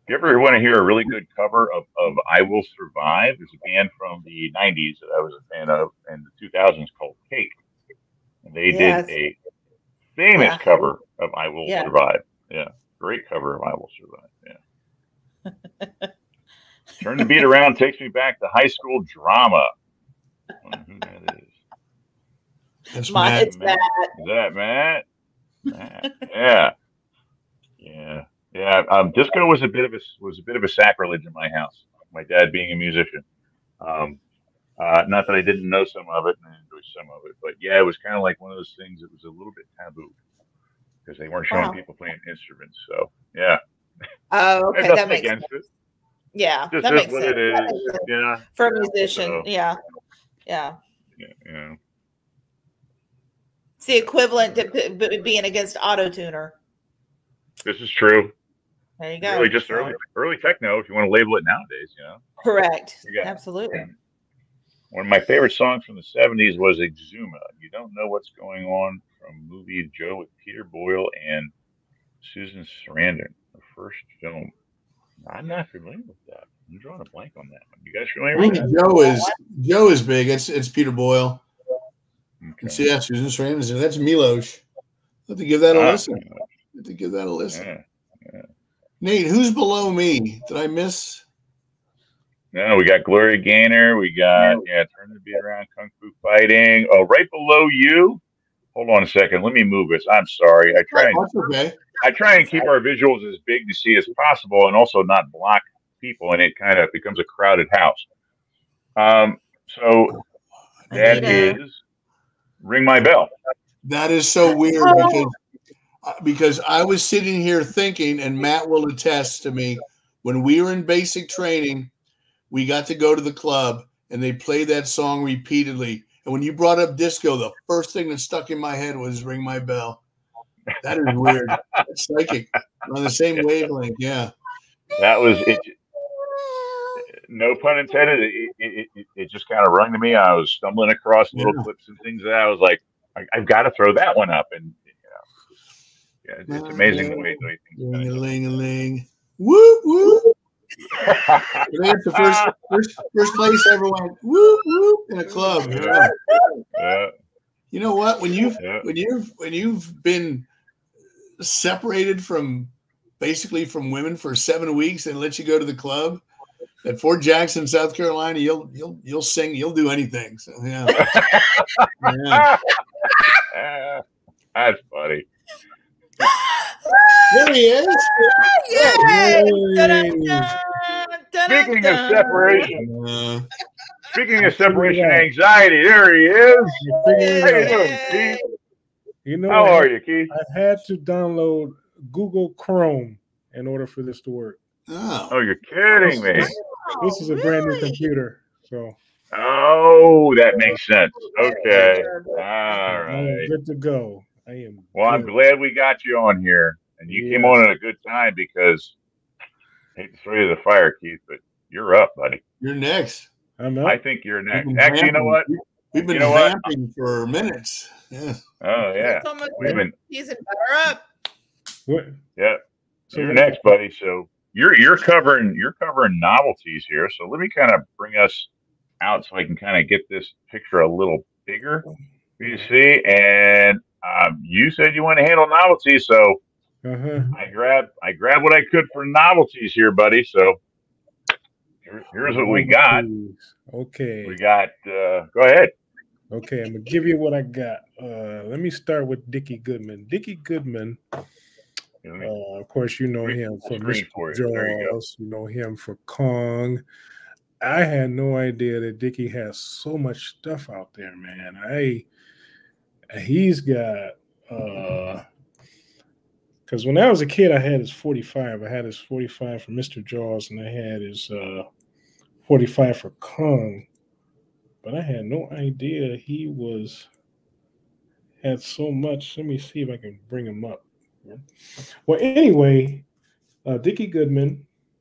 If you ever want to hear a really good cover of, of I Will Survive, there's a band from the nineties that I was a fan of in the two thousands called Cake. And they Yes. did a famous Yeah. cover of I Will Yeah. Survive. Yeah. Great cover of I Will Survive. Yeah. Turn the Beat Around takes me back to high school drama. I wonder who that is. That's My, Matt. it's Matt. Is that Matt? Matt. Yeah. Yeah. Yeah. Um, disco was a bit of a was a bit of a sacrilege in my house. My dad being a musician. Um, uh, not that I didn't know some of it and I enjoyed some of it, but yeah, it was kind of like one of those things that was a little bit taboo because they weren't showing Wow. people playing instruments. So yeah. Oh, I have okay, nothing that makes against sense. it. Yeah, Just that is makes what sense. it That is. makes sense. Yeah. For a musician, So, yeah, yeah. yeah. Yeah. It's the equivalent to p- b- being against auto tuner. This is true. There you go. Really, just So, early, early techno, if you want to label it nowadays. You know. correct. We got- Absolutely. One of my favorite songs from the seventies was Exuma. You don't know what's going on from movie Joe with Peter Boyle and Susan Sarandon, the first film. I'm not familiar with that. I'm drawing a blank on that one. You guys familiar with that? Joe is Joe is big. It's it's Peter Boyle. Okay. See, yeah, Susan Sarandon. That's Milos. Have to give that a Ah, listen. Have to give that a listen. yeah, yeah. Nate, who's below me? Did I miss? No, we got Gloria Gaynor. We got, yeah, Turn the Beat Around, Kung Fu Fighting. Oh, right below you. Hold on a second. Let me move this. I'm sorry. I try and, That's okay. I try and keep our visuals as big to see as possible and also not block people, and it kind of becomes a crowded house. Um, so that Anita. is Ring My Bell. That is so weird because because I was sitting here thinking, and Matt will attest to me, when we were in basic training, we got to go to the club and they played that song repeatedly. And when you brought up disco, the first thing that stuck in my head was Ring My Bell. That is weird. That's psychic. We're on the same wavelength. Yeah. That was it. No pun intended. It, it, it, it just kind of rung to me. I was stumbling across little Yeah. clips and things that I was like, I, I've got to throw that one up. And, you know, yeah, it's amazing the way, the way things kind of go. Ling-a-ling-a-ling. Woo, woo. That's the first, first, first place ever went woo, woo in a club. Yeah. Yeah. You know what? When you've Yeah. when you've when you've been separated from basically from women for seven weeks and let you go to the club at Fort Jackson, South Carolina, you'll you'll you'll sing, you'll do anything. So yeah. Yeah. That's funny. There he is. Yay! Dun-dun-dun, Speaking of dun-dun-dun. separation, Uh, speaking of separation anxiety, there he is. How you doing, Yay. Keith? You know, How I, are you, Keith? I had to download Google Chrome in order for this to work. oh. Oh, you're kidding me. This is a Oh, brand new really? computer, so Oh, that makes sense. Okay. All I am right. good to go. I am. Well, I'm good. glad we got you on here. And you came Yes. on at a good time because I hate to throw you to the fire, Keith, but you're up, buddy. You're next. I'm I up. think you're We've next. been Actually, you know vamping. what? We've been You know what? vamping for minutes. Yeah. Oh, yeah. It's almost We've been, season better up. What? yeah. So You're what- next, buddy. So you're you're covering you're covering novelties here. So let me kind of bring us out so I can kind of get this picture a little bigger for you to see. And um, you said you want to handle novelties, so Uh-huh. I grabbed I grabbed what I could for novelties here, buddy. So here, here's what we got. Okay. We got. Uh, go ahead. Okay, I'm gonna give you what I got. Uh, let me start with Dickie Goodman. Dickie Goodman, Let me- uh, of course, you know Screen- him for screen Mister for you. There you go. Jaws. You know him for Kong. I had no idea that Dickie has so much stuff out there, man. I he's got uh because when I was a kid, I had his forty-five. I had his forty-five for Mister Jaws, and I had his uh forty-five for Kong. But I had no idea he was had so much. Let me see if I can bring him up. Well, anyway, uh, Dickie Goodman,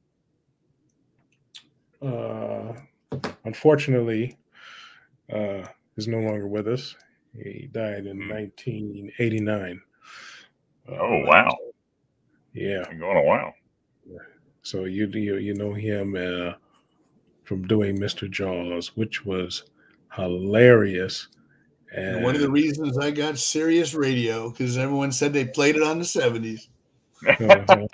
uh, unfortunately, uh, is no longer with us. He died in Hmm. nineteen eighty-nine. Oh Uh, wow! Yeah. Been going a while. So you you, you know him uh, from doing Mister Jaws, which was hilarious. And one of the reasons I got Sirius Radio, because everyone said they played it on the seventies. Uh-huh.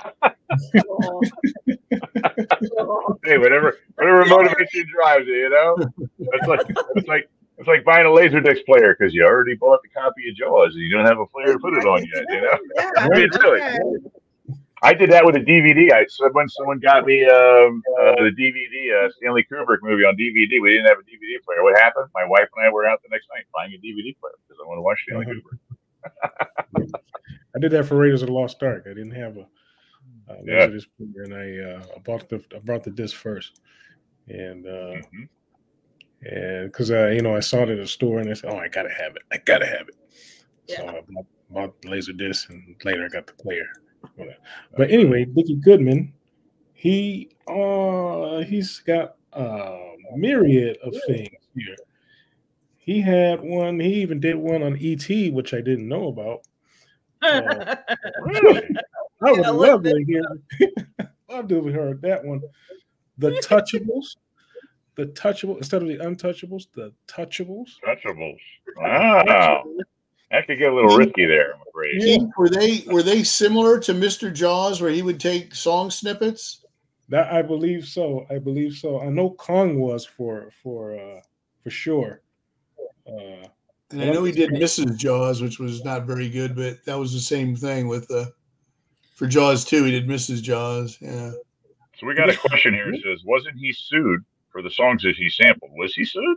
Hey, whatever, whatever motivation drives you, you know. It's like it's like it's like buying a Laserdisc player because you already bought the copy of Jaws and you don't have a player to put it on yet. You know, Yeah, I mean, really. okay. I did that with a D V D. I said when someone got me um, uh, the D V D, uh, Stanley Kubrick movie on D V D. We didn't have a D V D player. What happened? My wife and I were out the next night buying a D V D player because I want to watch Stanley Uh-huh. Kubrick. I did that for Raiders of the Lost Ark. I didn't have a, a Yeah. Laserdisc player, and I uh, I bought the I brought the disc first, and uh, Mhm. and because uh, you know I saw it at a store and I said, oh, I gotta have it. I gotta have it. So Yeah. I bought, bought the Laserdisc, and later I got the player. But anyway, Dickie Goodman, he uh he's got a myriad of things here. He had one. He even did one on E T, which I didn't know about. Uh, Really? I would Yeah, love look, to hear. Love to have heard that one. The Touchables, the Touchables instead of the Untouchables, the Touchables. Touchables. Wow. That could get a little risky there, I'm afraid. Yeah. Keith, were they were they similar to Mister Jaws, where he would take song snippets? That I believe so. I believe so. I know Kong was for for uh, for sure. Uh, And I know he did Missus Jaws, which was not very good, but that was the same thing with uh, for Jaws two. He did Missus Jaws. Yeah. So we got a question here. It says, wasn't he sued for the songs that he sampled? Was he sued?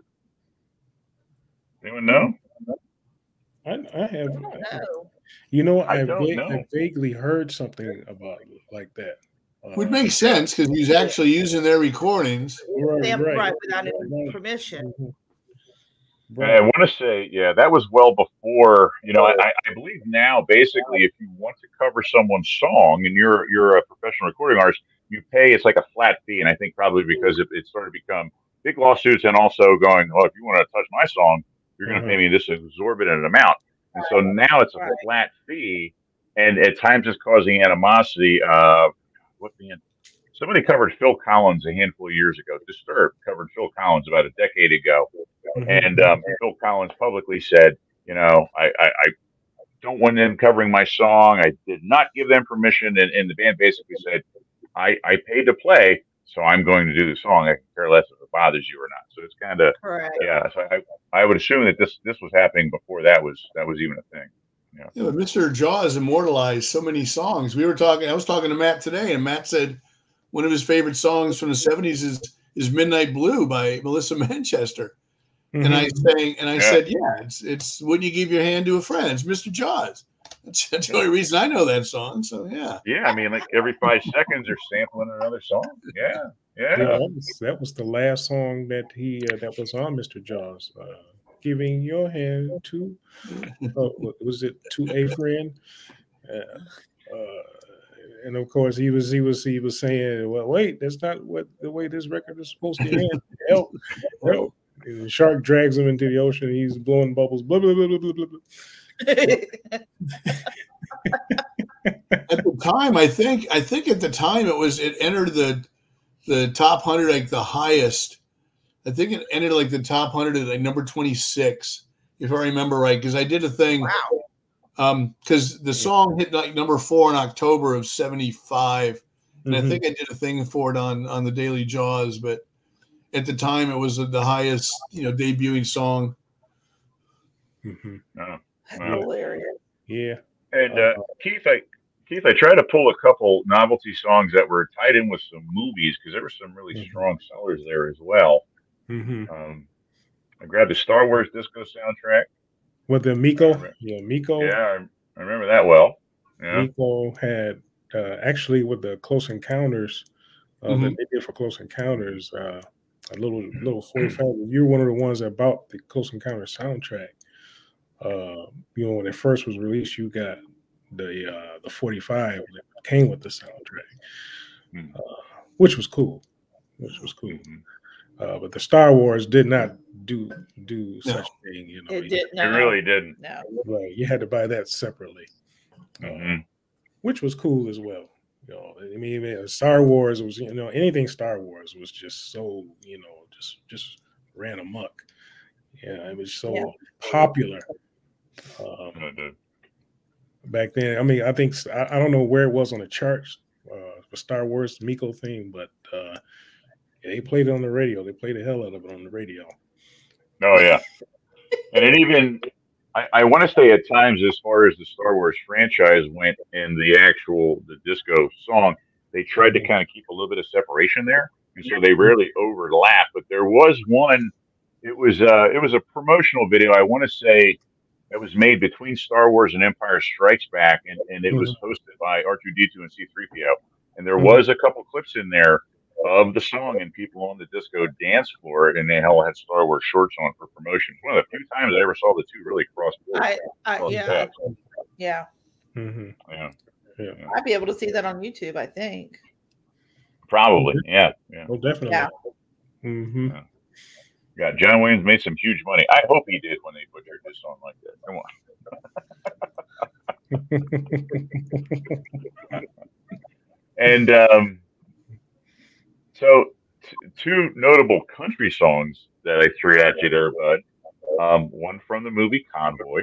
Anyone know? I, I have. I don't know. You know, I I, don't va- know. I vaguely heard something about like that. Uh, Would make sense because he's actually using their recordings. right, Them right, right without any right. permission. Mhm. And I want to say, yeah, that was well before. You know, I, I believe now, basically, if you want to cover someone's song and you're you're a professional recording artist, you pay. It's like a flat fee, and I think probably because it, it started to become big lawsuits, and also going, oh, if you want to touch my song, you're going to pay me this exorbitant amount. And so now it's a Right. flat fee, and at times it's causing animosity. Uh, what band? Somebody covered Phil Collins a handful of years ago. Disturbed covered Phil Collins about a decade ago. Mhm. And um, Phil Collins publicly said, you know, I, I, I don't want them covering my song. I did not give them permission. And, and the band basically said, I, I paid to play, so I'm going to do the song. I can care less if it bothers you or not. So it's kind of, Correct. yeah. So I, I would assume that this this was happening before that was that was even a thing. Yeah. Yeah, but Mister Jaws immortalized so many songs. We were talking. I was talking to Matt today, and Matt said one of his favorite songs from the seventies is is "Midnight Blue" by Melissa Manchester. Mhm. And I saying, and I Yeah. said, yeah, it's it's "Wouldn't You Give Your Hand to a Friend?" It's Mister Jaws. That's, that's the only reason I know that song. So yeah, Yeah. I mean, like every five seconds they're sampling another song. Yeah. Yeah, Yeah. that was, that was the last song that he uh, that was on Mister Jaws. Uh, giving your hand to, uh, was it to a friend? Uh, uh, and of course, he was he was he was saying, "Well, wait, that's not what the way this record is supposed to end." Help, help! And the shark drags him into the ocean. And he's blowing bubbles. Blah blah blah blah blah blah. at the time, I think I think at the time it was it entered the the top hundred, like the highest. I think it entered like the top hundred at like number twenty six, if I remember right. Because I did a thing. Wow. Um, because the song hit like number four in October of seventy-five, and Mhm. I think I did a thing for it on on the Daily Jaws. But at the time, it was the highest, you know, debuting song. Mhm. No. That's Wow. hilarious. Yeah. And uh, Keith, I Keith, I tried to pull a couple novelty songs that were tied in with some movies because there were some really Mhm. strong sellers there as well. hmm Um, I grabbed the Star Wars disco soundtrack. With the Miko, Right. yeah, Miko, Yeah, I, I remember that well. Yeah. Miko had uh, actually with the Close Encounters uh, Mhm. that they did for Close Encounters, uh, a little little forty-five. You're one of the ones that bought the Close Encounters soundtrack. Uh, you know, when it first was released, you got the uh, the forty-five that came with the soundtrack, Mhm. uh, which was cool, which was cool. Mhm. Uh, but the Star Wars did not do do No. such thing. You know, It did It not. really didn't. No. right? You had to buy that separately, uh, Mhm. which was cool as well. You know, I mean, Star Wars was, you know, anything Star Wars was just so, you know, just just ran amok. Yeah, it was so yeah. popular um, back then. I mean, I think I, I don't know where it was on the charts uh, for Star Wars, the Miko theme, but uh, they played it on the radio. They played the hell out of it on the radio. Oh yeah, and it even I, I want to say at times, as far as the Star Wars franchise went, in the actual the disco song, they tried to kind of keep a little bit of separation there, and so they rarely overlap. But there was one. It was uh, it was a promotional video. I want to say that was made between Star Wars and Empire Strikes Back, and, and it mm-hmm. was hosted by R two D two and C three P O. And there mm-hmm. was a couple clips in there of the song and people on the disco dance floor, and they all had Star Wars shorts on for promotion. One of the few times I ever saw the two really cross boards. I, I, yeah, yeah. Mm-hmm. yeah, yeah. I'd be able to see that on YouTube. I think probably, yeah, yeah. Well, definitely. Yeah. Mm-hmm. yeah. Yeah, John Williams made some huge money. I hope he did when they butchered his song like that. Come on. And um, so, t- two notable country songs that I threw at you there, bud. Um, one from the movie Convoy.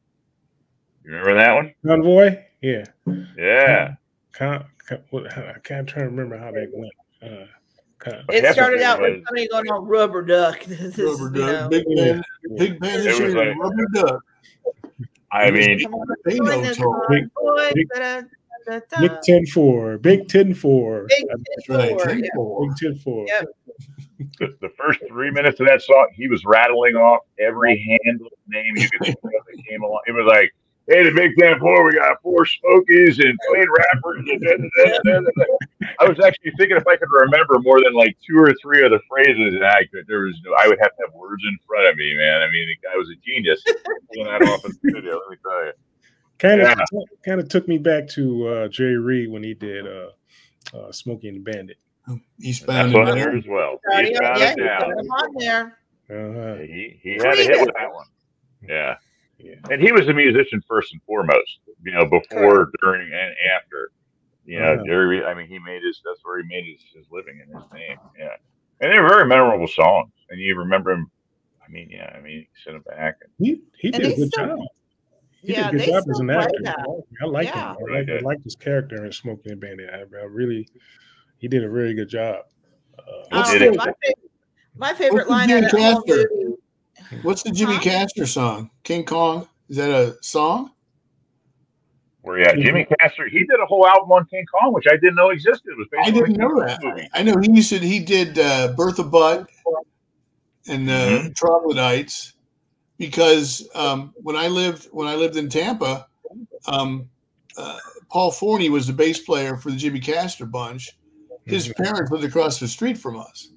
You remember that one? Convoy? Yeah. Yeah. Con, con, con, I can't try to remember how that went. Uh, It started out with somebody going on rubber duck. This is, rubber duck, you know, big man, big man. This is like, rubber duck. I mean, they know big, big, big ten four, big ten four, big right, ten big ten four. Yep. The, the first three minutes of that song, he was rattling off every handle name you could think of that came along. It was like, hey, the Big Ten Four, we got four Smokies and playing rappers. And da, da, da, da, da. I was actually thinking if I could remember more than like two or three of the phrases, and I could, there was no, I would have to have words in front of me, man. I mean, the guy was a genius pulling that off in the studio. Let me tell you. Kind of, yeah. kind of took me back to uh, Jerry Reed when he did uh, uh, Smokey and the Bandit. Eastbound and there as well. Eastbound yeah, and down. Him on there. Uh-huh. He he had a hit with that one. Yeah. Yeah. And he was a musician first and foremost, you know, before, during, and after. You know, uh-huh. Jerry, I mean, he made his, that's where he made his, his living in his name. Yeah. And they were very memorable songs. And you remember him, I mean, yeah, I mean, sit him back. And, he he did a good still, job. He yeah, did a good job as an actor. That. I like yeah. him. I like, I like his character in Smokey and Bandit. I, I really, he did a really good job. Uh, um, my, favorite, my favorite line out of the whole movie. What's the Jimmy huh? Castor song? King Kong? Is that a song? Where yeah, Jimmy Castor, he did a whole album on King Kong, which I didn't know existed. It was I didn't know that. Movie. I know he used to. He did uh, Bertha Butt and uh, mm-hmm. Troglodytes because um, when I lived when I lived in Tampa, um, uh, Paul Forney was the bass player for the Jimmy Castor bunch. His mm-hmm. parents lived across the street from us.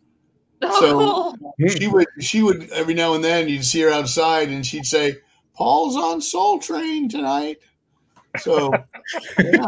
So she would she would every now and then you'd see her outside and she'd say, "Paul's on Soul Train tonight." So yeah.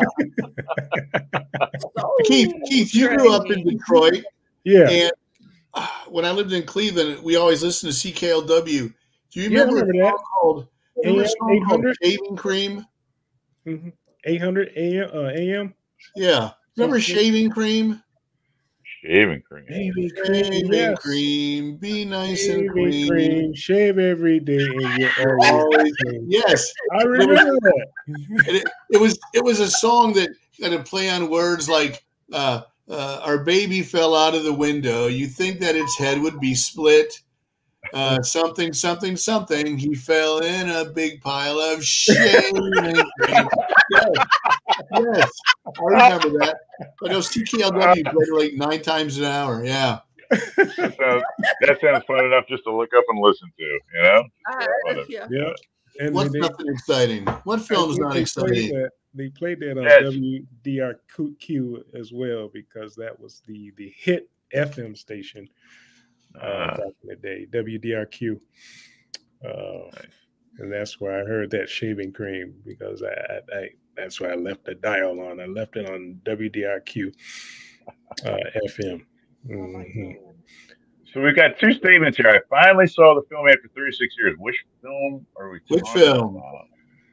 Keith, Keith, you grew up in Detroit. Yeah. And uh, when I lived in Cleveland, we always listened to C K L W. Do you remember, yeah, remember a song called, remember a song called Shaving Cream? Mm-hmm. eight hundred A M, uh, A M? Yeah. Remember Shaving Cream? Shaving cream. Shaving cream. Shaving Yes. cream. Be nice Shaving and clean. cream. Shave every day. And you're always clean. Yes. I remember it was, that. It, it was it was a song that had a play on words like uh, uh, our baby fell out of the window. You think that its head would be split. Uh, something, something, something. He fell in a big pile of shaving cream. Yes. Yes, I remember that. I know C K L W played like nine times an hour. Yeah. That sounds, that sounds fun enough just to look up and listen to, you know? Uh, yeah. Yeah. And What's they, nothing exciting? What film's not they exciting? Played that, they played that on yes. W D R Q as well because that was the, the hit F M station uh, uh, back in the day, W D R Q. Uh, nice. And that's where I heard that shaving cream because I, I that's why I left the dial on. I left it on W D R Q uh, F M. Mm-hmm. So we've got two statements here. I finally saw the film after thirty-six years. Which film are we talking Which film? about?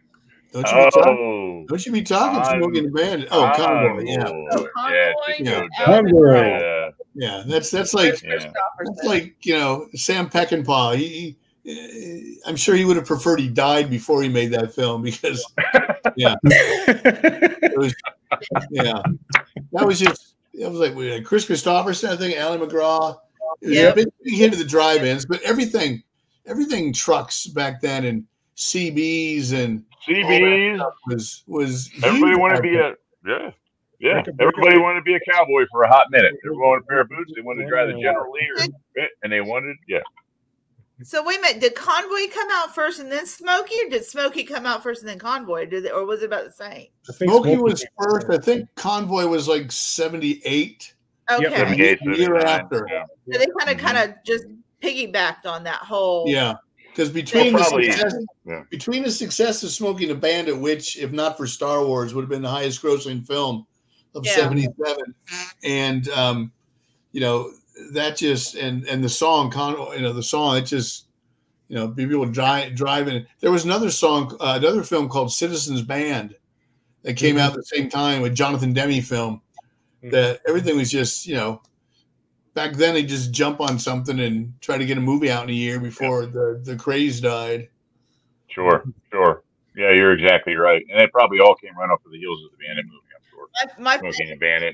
Don't you be talking? Oh, Don't you be talking? Con- Smokey and the Bandit. Oh, Convoy. Yeah. Oh, Yeah, Convoy, Disco yeah. Duck. Convoy. Yeah. Yeah, that's that's like Yeah. that's like you know Sam Peckinpah. He, he, I'm sure he would have preferred he died before he made that film because yeah, it was, yeah, that was just that was like we had Chris Christopherson, I think, Ally McGraw. It was Yep. a big, big hit of the drive-ins, but everything, everything trucks back then and C Bs and C all that Bs. stuff was was Everybody huge wanted to back be then. a yeah. Yeah, Break it, break everybody it. wanted to be a cowboy for a hot minute. They wanted a pair of boots. They wanted to drive the General Lee or fit, and they wanted yeah. So wait a minute, did Convoy come out first and then Smokey, or did Smokey come out first and then Convoy? Did they, or was it about the same? I think Smokey Smokey was came first. first. I think Convoy was like seventy-eight. Okay, Yep. seventy-eight, The year seventy-nine, after. yeah. so they kind of Mhm. kind of just piggybacked on that whole. Yeah, because between Well, the probably, success, yeah. between the success of Smokey and the Bandit, which if not for Star Wars would have been the highest grossing film of Yeah. seventy-seven, and um, you know that just and and the song, Con, you know the song, it just you know people drive driving. There was another song, uh, another film called Citizens Band that came Mhm. out at the same time with Jonathan Demme film. Mhm. That everything was just you know. Back then, they just jump on something and try to get a movie out in a year before yeah. the, the craze died. Sure, sure. Yeah, you're exactly right. And it probably all came right off of the heels of the Bandit movie, I'm sure. My, my Smoking and Bandit.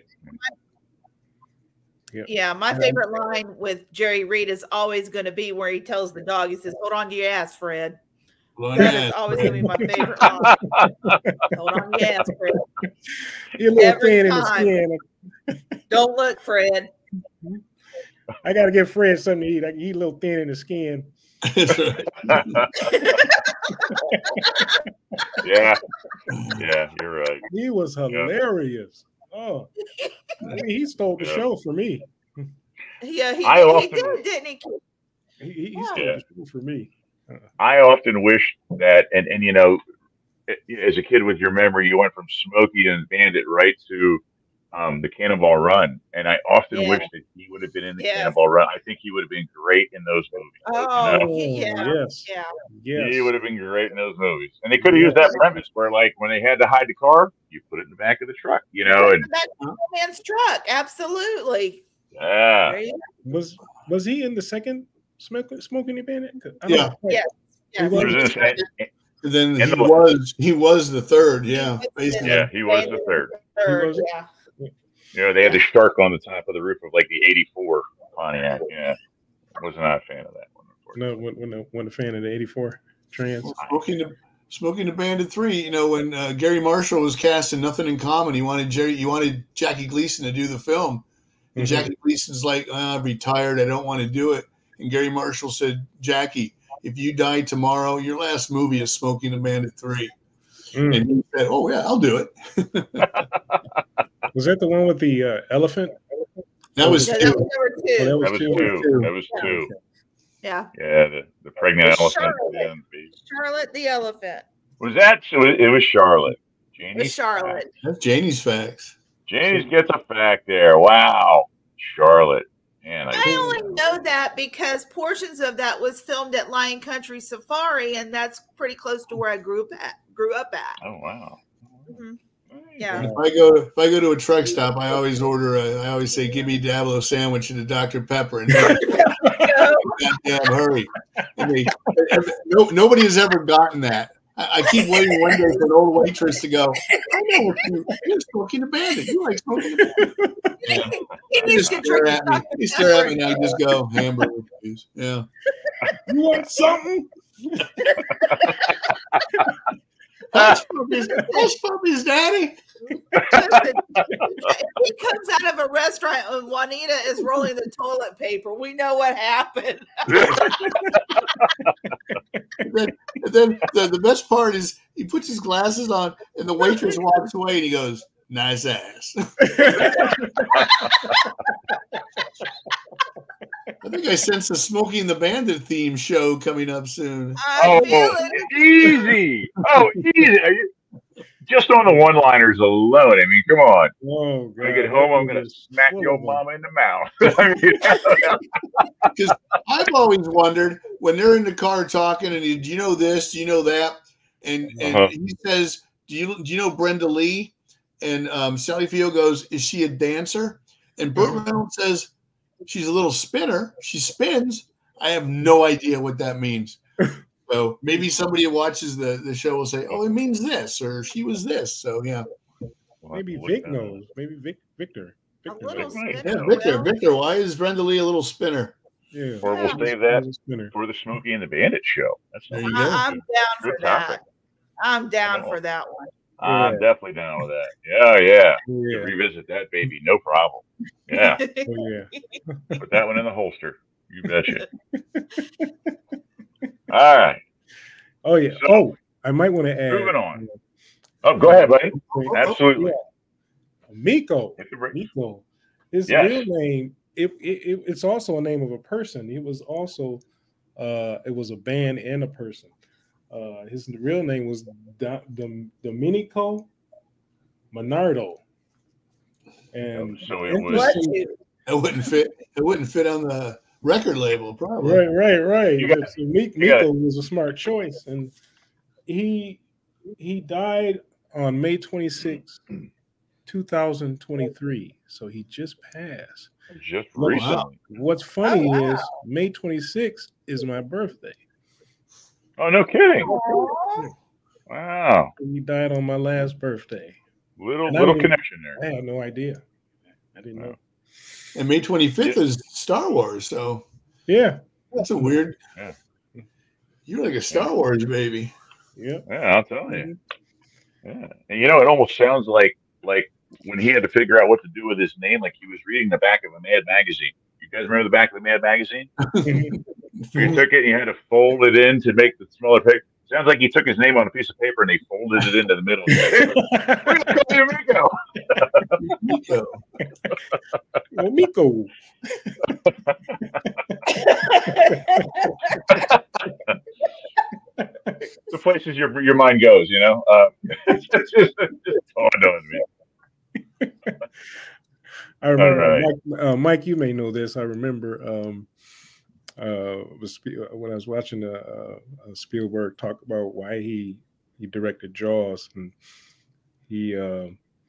Yeah. yeah, my favorite line with Jerry Reed is always going to be where he tells the dog, he says, "Hold on to your ass, Fred." Well, that is always going to be my favorite line. Hold on to your ass, Fred. You're a little thin in the skin. Don't look, Fred. I got to give Fred something to eat. I can eat a little thin in the skin. yeah. Yeah, you're right. He was hilarious. Yeah. Oh, I mean, he stole the yeah. show for me. Yeah, he, I he often, did, didn't he? He, he yeah. stole the show for me. Uh, I often wish that, and, and you know, as a kid with your memory, you went from Smokey and Bandit right to Um, the Cannonball Run, and I often yeah. wish that he would have been in the yes. Cannonball Run. I think he would have been great in those movies. Oh, you know? yeah, yes, yeah, yes. He would have been great in those movies, and they could have used that premise where, like, when they had to hide the car, you put it in the back of the truck, you know, and that man's truck, absolutely. Yeah. Was was he in the second Smoking Smoking the Bandit? Yeah. Yes. He was, he was in it. And then he the, was he was the third, yeah. Basically. Yeah, he was the third. third was, yeah. You know, they had the shark on the top of the roof of like the eighty-four Pontiac. Yeah, I was not a fan of that one. No, when when when a fan of the eighty-four Trans. Well, Smoking the Smoking the Bandit three. You know, when uh, Gary Marshall was cast in Nothing in Common, he wanted Jerry, he wanted Jackie Gleason to do the film, and mm-hmm. Jackie Gleason's like, oh, "I'm retired. I don't want to do it." And Gary Marshall said, "Jackie, if you die tomorrow, your last movie is Smoking the Bandit three." Mm. And he said, "Oh yeah, I'll do it." Was that the one with the uh, elephant? That was yeah, two. That was, two. Oh, that was, that was two. two. That was two. Yeah. Yeah, the, the pregnant the elephant. Charlotte. Charlotte the elephant. Was that? It was Charlotte. It was Charlotte. That's Janie's facts. Janie's gets a fact there. Wow, Charlotte. Man, I, I only know that because portions of that was filmed at Lion Country Safari, and that's pretty close to where I grew up at. Grew up at. Oh wow. Mm-hmm. Yeah. If I go if I go to a truck stop, I always order a. I always say, "Give me a Diablo sandwich and a Doctor Pepper." And goddamn hurry! I mean, no, nobody has ever gotten that. I, I keep waiting one day for an old waitress to go, "I know what you. You're Smoking the Bandit. You like Smoking the Bandit." Yeah. You just stare at me. You stare at me, and I just go, "Hamburger, please." Yeah. You want something? That's Puppy's, that's Puppy's daddy. He comes out of a restaurant and Juanita is rolling the toilet paper. We know what happened. and then, and then the, the best part is he puts his glasses on and the waitress walks away and he goes, "Nice ass." I think I sense a Smoking the Bandit theme show coming up soon. I oh, feel it. Easy. Oh, easy. Are you, just on the one-liners alone. I mean, come on. Oh, when I get home, I'm going to smack your mama in the mouth. Because I've always wondered when they're in the car talking and do you know this, do you know that? and and Uh-huh. he says, "Do you do you know Brenda Lee?" And um, Sally Field goes, "Is she a dancer?" And Burt Mhm. Reynolds says, "She's a little spinner. She spins." I have no idea what that means. So maybe somebody who watches the, the show will say, "Oh, it means this," or "She was this." So yeah, We'll have Maybe to look Vic that up. knows. Maybe Vic, Victor. A Victor little knows. Right. yeah, spinner. Victor, Well, Victor. Why is Brenda Lee a little spinner? Yeah. Or we'll Yeah. save that He's a spinner. for the Smokey and the Bandit show. That's There a you go. I, I'm good, down good for that. topic. I'm down know. for that one. I'm Yeah. definitely down with that. Yeah, yeah. Yeah. To revisit that baby, no problem. Yeah, Oh, yeah. put that one in the holster. You betcha. All right, Oh, yeah. So- Oh, I might want to add. moving on. Oh, go ahead, buddy. Oh, Absolutely. Miko. Hit the brakes. Miko. His Yes. real name. It, it, it's also a name of a person. It was also. Uh, it was a band and a person. Uh, his real name was Do, Dom, Domenico Monardo. And So it was- What? interesting- It wouldn't fit. It wouldn't fit on the record label, probably. Right, right, right. You got- So Mi- you got Miko was a smart choice, and he he died on May twenty-sixth, two thousand twenty-three. So he just passed. Just Oh, wow. recently. What's funny Oh, wow. is May twenty-sixth is my birthday. Oh, no kidding. Aw. Wow. He died on my last birthday. Little And I little didn't- connection there. I had no idea. I didn't know. And May twenty-fifth Yeah. is Star Wars, so Yeah, that's a weird. Yeah. You're like a Star Wars baby. yeah. Yeah, I'll tell you. Yeah. And you know, it almost sounds like like when he had to figure out what to do with his name, like he was reading the back of a Mad magazine. You guys remember the back of the Mad magazine? You took it and you had to fold it in to make the smaller picture. Sounds like he took his name on a piece of paper and he folded it into the middle. We're gonna call you Miko. Miko. Well, Miko. The places your your mind goes, you know. Uh, it's just, it's just dawned on me. I remember All right. Mike, uh, Mike. You may know this. I remember um, uh, was when I was watching uh, uh, Spielberg talk about why he he directed Jaws, and he uh,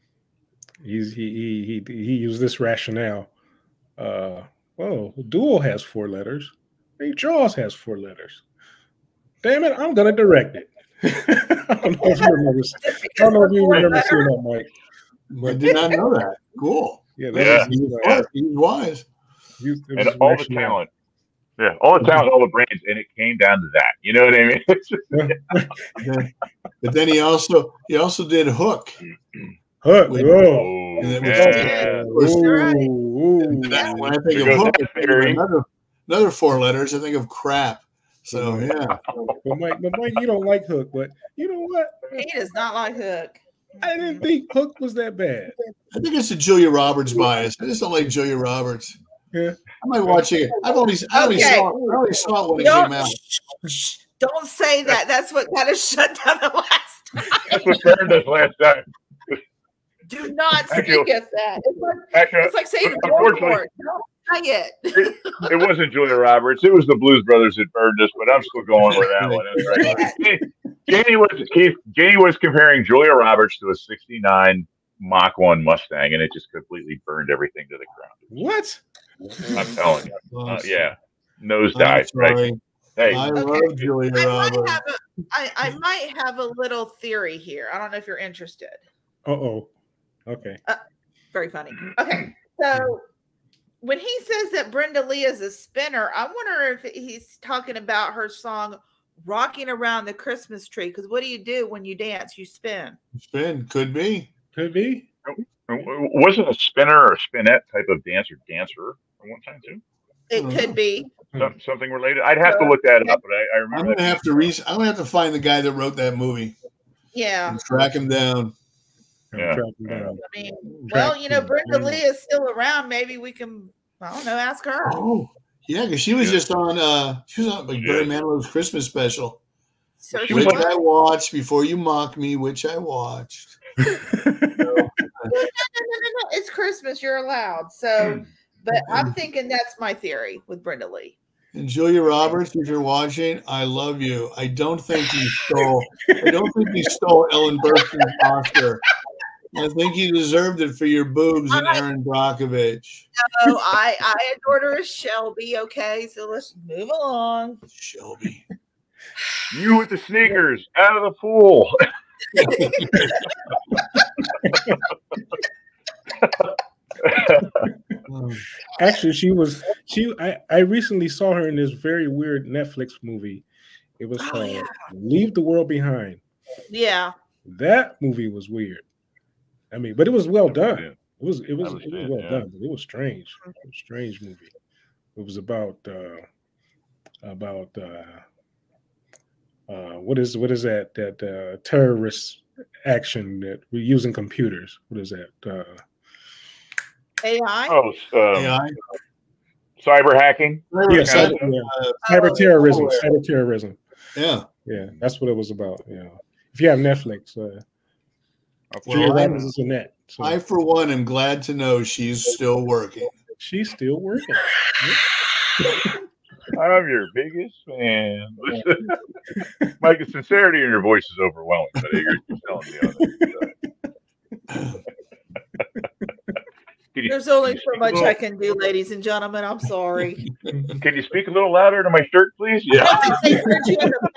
he's he he he he used this rationale. Uh, well, Duel has four letters. Hey, Jaws has four letters. Damn it! I'm gonna direct it. I don't know if you remember. I don't know if you remember seeing that, Mike. I did not know that. Cool. Yeah, that Yeah. was, He's uh, wise. He's wise. he- it And was all the rationale. talent. Yeah, all the talent, all the brains, and it came down to that. You know what I mean? It's just, Then- But then he also he also did Hook. Hook. Wait, Whoa. oh, And it was- yeah. Ooh, ooh. And then when I think There of goes Hook, that I think of theory. another another four letters. I think of crap. So yeah, But Mike, but Mike, you don't like Hook, but you know what? He does not like Hook. I didn't think Hook was that bad. I think it's a Julia Roberts bias. I just don't like Julia Roberts. Yeah. I might watch it. I've only I only Okay. saw it, I only saw it when it Don't, came out. don't say that. That's what kind of shut down the last time. That's what Karen does last time. Do not I speak feel- of that. It's like, Actually, it's like saying unfortunately, Voldemort. Don't say it. it, it wasn't Julia Roberts. It was the Blues Brothers that burned us, but I'm still going with that one. That's right. Janie was Keith, Janie was comparing Julia Roberts to a sixty-nine Mach one Mustang, and it just completely burned everything to the ground. What? I'm telling you. Uh, yeah. Nose I'm dive. Right? sorry. Hey, I Okay. love Julia I might, Roberts. have a, I, I might have a little theory here. I don't know if you're interested. Uh oh. Okay. Very funny. Okay. So when he says that Brenda Lee is a spinner, I wonder if he's talking about her song Rocking Around the Christmas Tree. Because what do you do when you dance? You spin. Spin could be. Could be. wasn't a spinner or a spinette type of dancer dancer at one time too? It Mhm. could be. Some, something related. I'd have to look that up, but I, I I'm remember. gonna that have to re- I'm gonna have to find the guy that wrote that movie Yeah. and track him down. Yeah. Track him down. I mean, Track well, you know, him Brenda down. Lee is still around. Maybe we can, I don't know, ask her. Oh, yeah, because she was Yeah. just on. uh She was on like Yeah. Barry Manilow's Christmas special, So She she was which like- I watched before you mock me, which I watched. no, no, no, no, no. It's Christmas. You're allowed. So, but I'm thinking that's my theory with Brenda Lee. And Julia Roberts, if you're watching, I love you. I don't think you stole. I don't think you stole Ellen Burstyn's Oscar. I think you deserved it for your boobs and Aaron Brockovich. No, I I adored her as Shelby. Okay, so let's move along. Shelby, you with the sneakers out of the pool. Actually, she was she. I, I recently saw her in this very weird Netflix movie. It was Oh, called yeah. "Leave the World Behind." Yeah. That movie was weird. I mean, but it was well done. It was it was was it was it, well yeah. done, but it was strange. It was a strange movie. It was about uh, about uh, uh, what is what is that that uh, terrorist action that we're using computers? What is that? Uh, A I. Oh, um, A I. cyber hacking. yeah, cyber, uh, yeah. cyber terrorism. Oh, Cyber terrorism. Yeah. Yeah, that's what it was about. Yeah, if you have Netflix, uh, Julia Well, I, Roberts is in that. So I, for one, am glad to know she's still working. she's still working. I'm your biggest fan. Mike, the sincerity in your voice is overwhelming, but you're, you're telling me on that. You, There's only you so much little, I can do, ladies and gentlemen. I'm sorry. Can you speak a little louder to my shirt, please? Yeah. They hurt you in the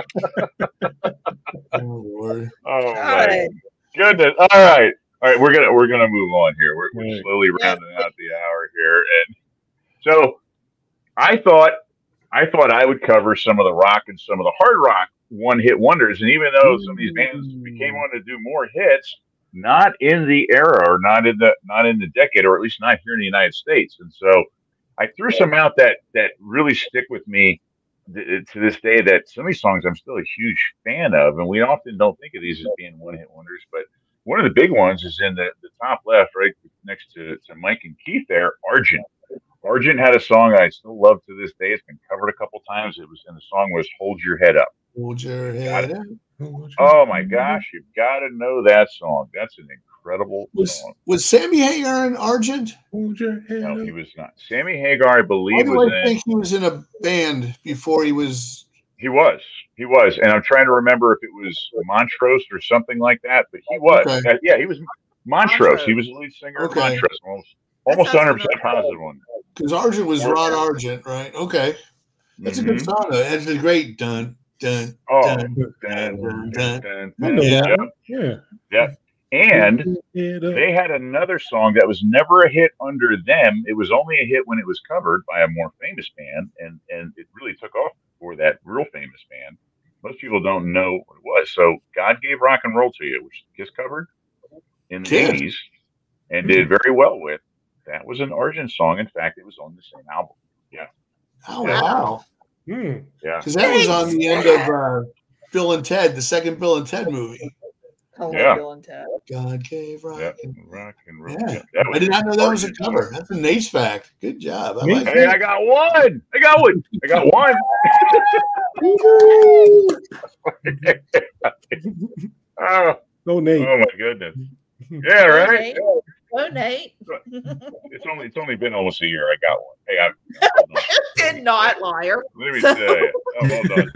back. Oh Lord. Oh God. my goodness. All right. All right, we're gonna we're gonna move on here. We're, we're Right. slowly Yeah. rounding out the hour here, and so I thought I thought I would cover some of the rock and some of the hard rock one hit wonders, and even though some of these bands became on to do more hits, not in the era or not in the not in the decade, or at least not here in the United States, and so I threw some out that that really stick with me th- to this day. That some of these songs I'm still a huge fan of, and we often don't think of these as being one hit wonders, but one of the big ones is in the, the top left, right next to, to Mike and Keith there, Argent. Argent had a song I still love to this day. It's been covered a couple times. It was, and the song was "Hold Your Head Up." Hold your head up. Oh my gosh, you've got to know that song. That's an incredible Was, song. was Sammy Hagar in Argent? Hold your head No, up. he was not. Sammy Hagar, I Why believe, do was I in. think he was in a band before he was? He was. He was. And I'm trying to remember if it was Montrose or something like that, but he was. Okay. Uh, yeah, he was Montrose. He was the lead singer of Okay. Montrose. Almost, That almost sounds one hundred percent familiar. positive on that. Because Argent was Rod Argent, right? Okay, that's a good Mhm. song. Though. That's a great dun dun Oh, dun. dun, dun, dun, dun. dun, I know dun. that. Yep, Yeah. yep. And Hold your head up. they had another song that was never a hit under them. It was only a hit when it was covered by a more famous band, and, and it really took off for that real famous band. Most people don't know what it was. So God Gave Rock and Roll to You, which Kiss covered in the Kiss. eighties and did very well with. That was an Argent song. In fact, it was on the same album. Yeah, Oh Yeah. wow! Hmm. yeah. Because that was on the end of uh, Bill and Ted, the second Bill and Ted movie. Hello, Yeah. Bill and Ted. God gave rock. Yeah, and- rock and roll. Yeah. Yeah, that I did not know that was a Argent cover. song. That's a Nate's fact. Good job. I Me? like Hey, it. I got one. I got one. I got one. oh, Go Nate. oh my goodness. Yeah, right. Nate. Go, Nate. It's only it's only been almost a year. I got one. Hey, I, hold on. Did not, liar. Let me tell you. Oh, hold on.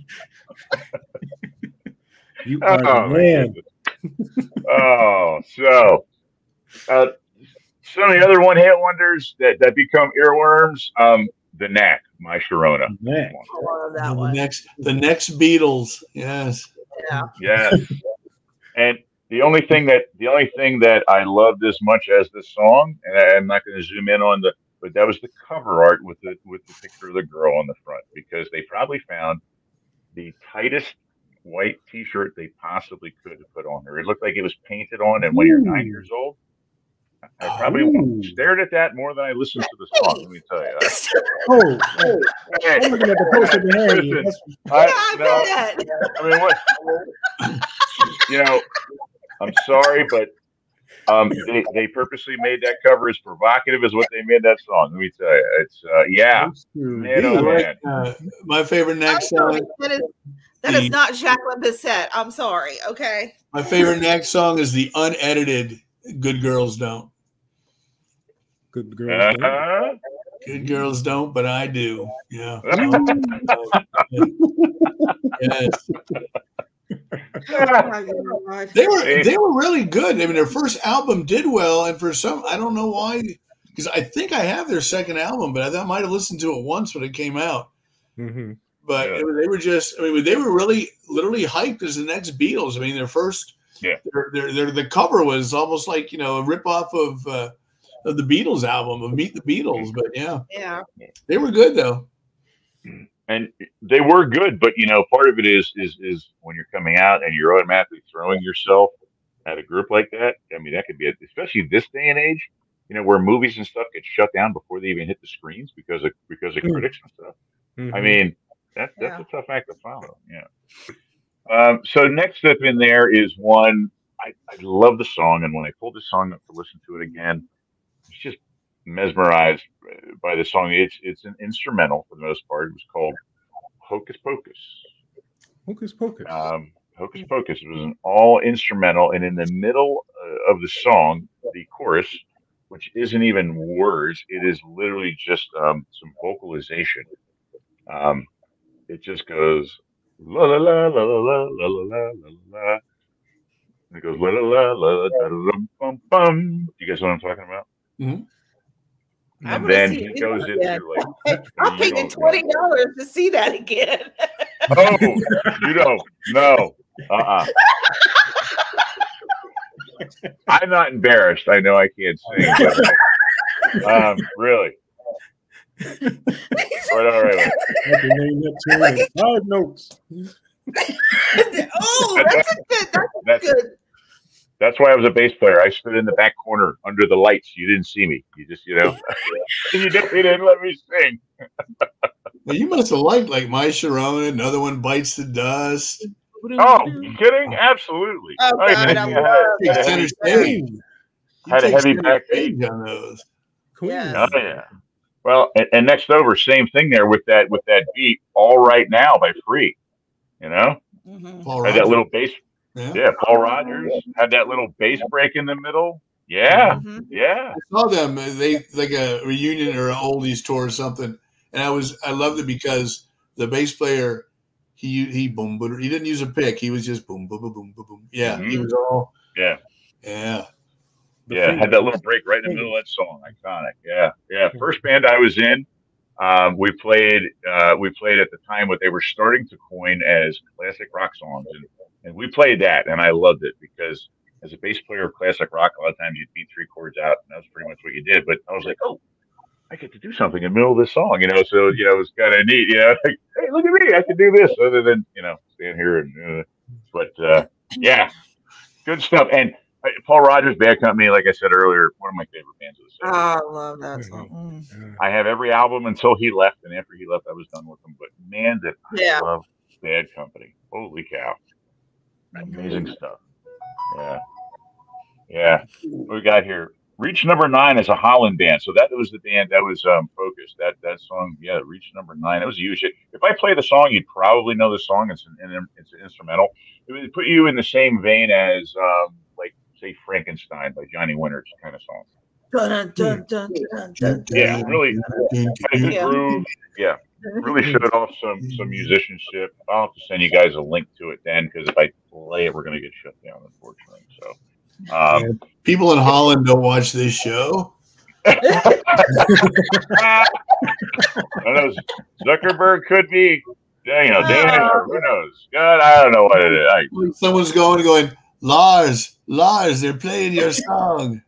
You Oh, are the my man. goodness. Oh, so uh, some of the other one hit wonders that, that become earworms. Um, the Knack, My Sharona. Man. I love that the one. next, the next Beatles. Yes. Yeah. Yes. And the only thing that the only thing that I loved as much as this song, and I, I'm not going to zoom in on the, but that was the cover art with the with the picture of the girl on the front, because they probably found the tightest white T-shirt they possibly could have put on her. It looked like it was painted on, and when you're nine years old, I probably Ooh. stared at that more than I listened to the song. Let me tell you. Oh, oh, Hey, I'm looking at the poster behind you. listen, That's- I, I, no, bet. I mean, what? You know, I'm sorry, but um, they, they purposely made that cover as provocative as what they made that song. Let me tell you, it's uh, yeah, that's true. man, I oh, like, man. uh, my favorite next song. That is, that is not Jacqueline Bisset. I'm sorry. Okay. My favorite next song is the unedited "Good Girls Don't." Good girls. don't. Uh, Good girls don't, but I do. Yeah. Yes. Oh my God. They were they were really good. I mean, their first album did well, and for some, I don't know why, because I think I have their second album, but I, I might have listened to it once when it came out. Mm-hmm. But Yeah. it, they were just, I mean, they were really literally hyped as the next Beatles. I mean, their first, yeah, their, their, their the cover was almost like, you know, a ripoff of uh, of the Beatles album of Meet the Beatles. But yeah, yeah, they were good though. And they were good, but you know, part of it is is is when you're coming out and you're automatically throwing yourself at a group like that. I mean, that could be, a, especially this day and age, you know, where movies and stuff get shut down before they even hit the screens because of because of mm-hmm. critics and stuff. Mm-hmm. I mean, that's that's yeah. a tough act to follow. Yeah. Um, so next up in there is one I, I love the song, and when I pulled the song up to listen to it again, it's just mesmerized by the song. It's it's an instrumental for the most part. It was called Hocus Pocus. Hocus Pocus. Um, Hocus Pocus. It was an all instrumental, and in the middle uh, of the song, the chorus, which isn't even words, it is literally just um, some vocalization. Um, it just goes la la la la la la la la la la. And it goes la la la la da da bum bum. You guys know what I'm talking about? Mm-hmm. And then he goes into like, I'll pay you twenty dollars to see that again. Oh, you don't? No. Uh-uh. I'm not embarrassed. I know I can't sing. But, um, really. Right, all right. I can name that tune in five notes. Oh, that's a good. That's, that's good. That's why I was a bass player. I stood in the back corner under the lights. You didn't see me. You just, you know, you definitely didn't let me sing. Well, you must have liked like My Sharona, Another One Bites the Dust. Oh, you kidding? Absolutely. Oh, God, I, I love had, had, center stage. Had a heavy backbeat on those. Yes. Oh yeah. Well, and, and next over, same thing there with that with that beat. All Right Now by Free. You know, mm-hmm. Paul had that little bass. Yeah. yeah, Paul Rogers had that little bass break in the middle. Yeah, mm-hmm. yeah. I saw them. They like a reunion or an oldies tour or something, and I was I loved it because the bass player he he boom boom he didn't use a pick. He was just boom boom boom boom boom boom. Yeah, mm-hmm. He was all yeah yeah yeah. Had that little break right in the middle of that song. Iconic. Yeah, yeah. First band I was in, um, we played uh, we played at the time what they were starting to coin as classic rock songs, and and we played that, and I loved it because as a bass player of classic rock, a lot of times you'd beat three chords out, and that was pretty much what you did. But I was like, oh, I get to do something in the middle of this song, you know. So you know, it was kind of neat, you know. Like, hey, look at me, I can do this, other than you know, stand here and. Uh, but uh, yeah, good stuff. And uh, Paul Rogers Bad Company, like I said earlier, one of my favorite bands of the seventies. Oh, I love that song. Mm. I have every album until he left, and after he left, I was done with him. But man, did yeah. I love Bad Company! Holy cow! Amazing mm-hmm. stuff. Yeah. Yeah. What we got here? Reach Number Nine is a Holland band. So that was the band that was um, focused. That that song, yeah, Reach Number Nine. That was huge. If I play the song, you'd probably know the song. It's an, it's an instrumental. It would put you in the same vein as, um, like, say, Frankenstein by Johnny Winters kind of song. Dun, dun, dun, dun, dun, yeah, dun, really. Dun, good yeah. groove. Yeah. Really showed off some some musicianship. I'll have to send you guys a link to it then, because if I play it, we're going to get shut down, unfortunately. So, um, people in Holland don't watch this show. I know Zuckerberg could be, you know, Danish, or who knows? God, I don't know what it is. I, Someone's going, going, Lars, Lars, they're playing your song.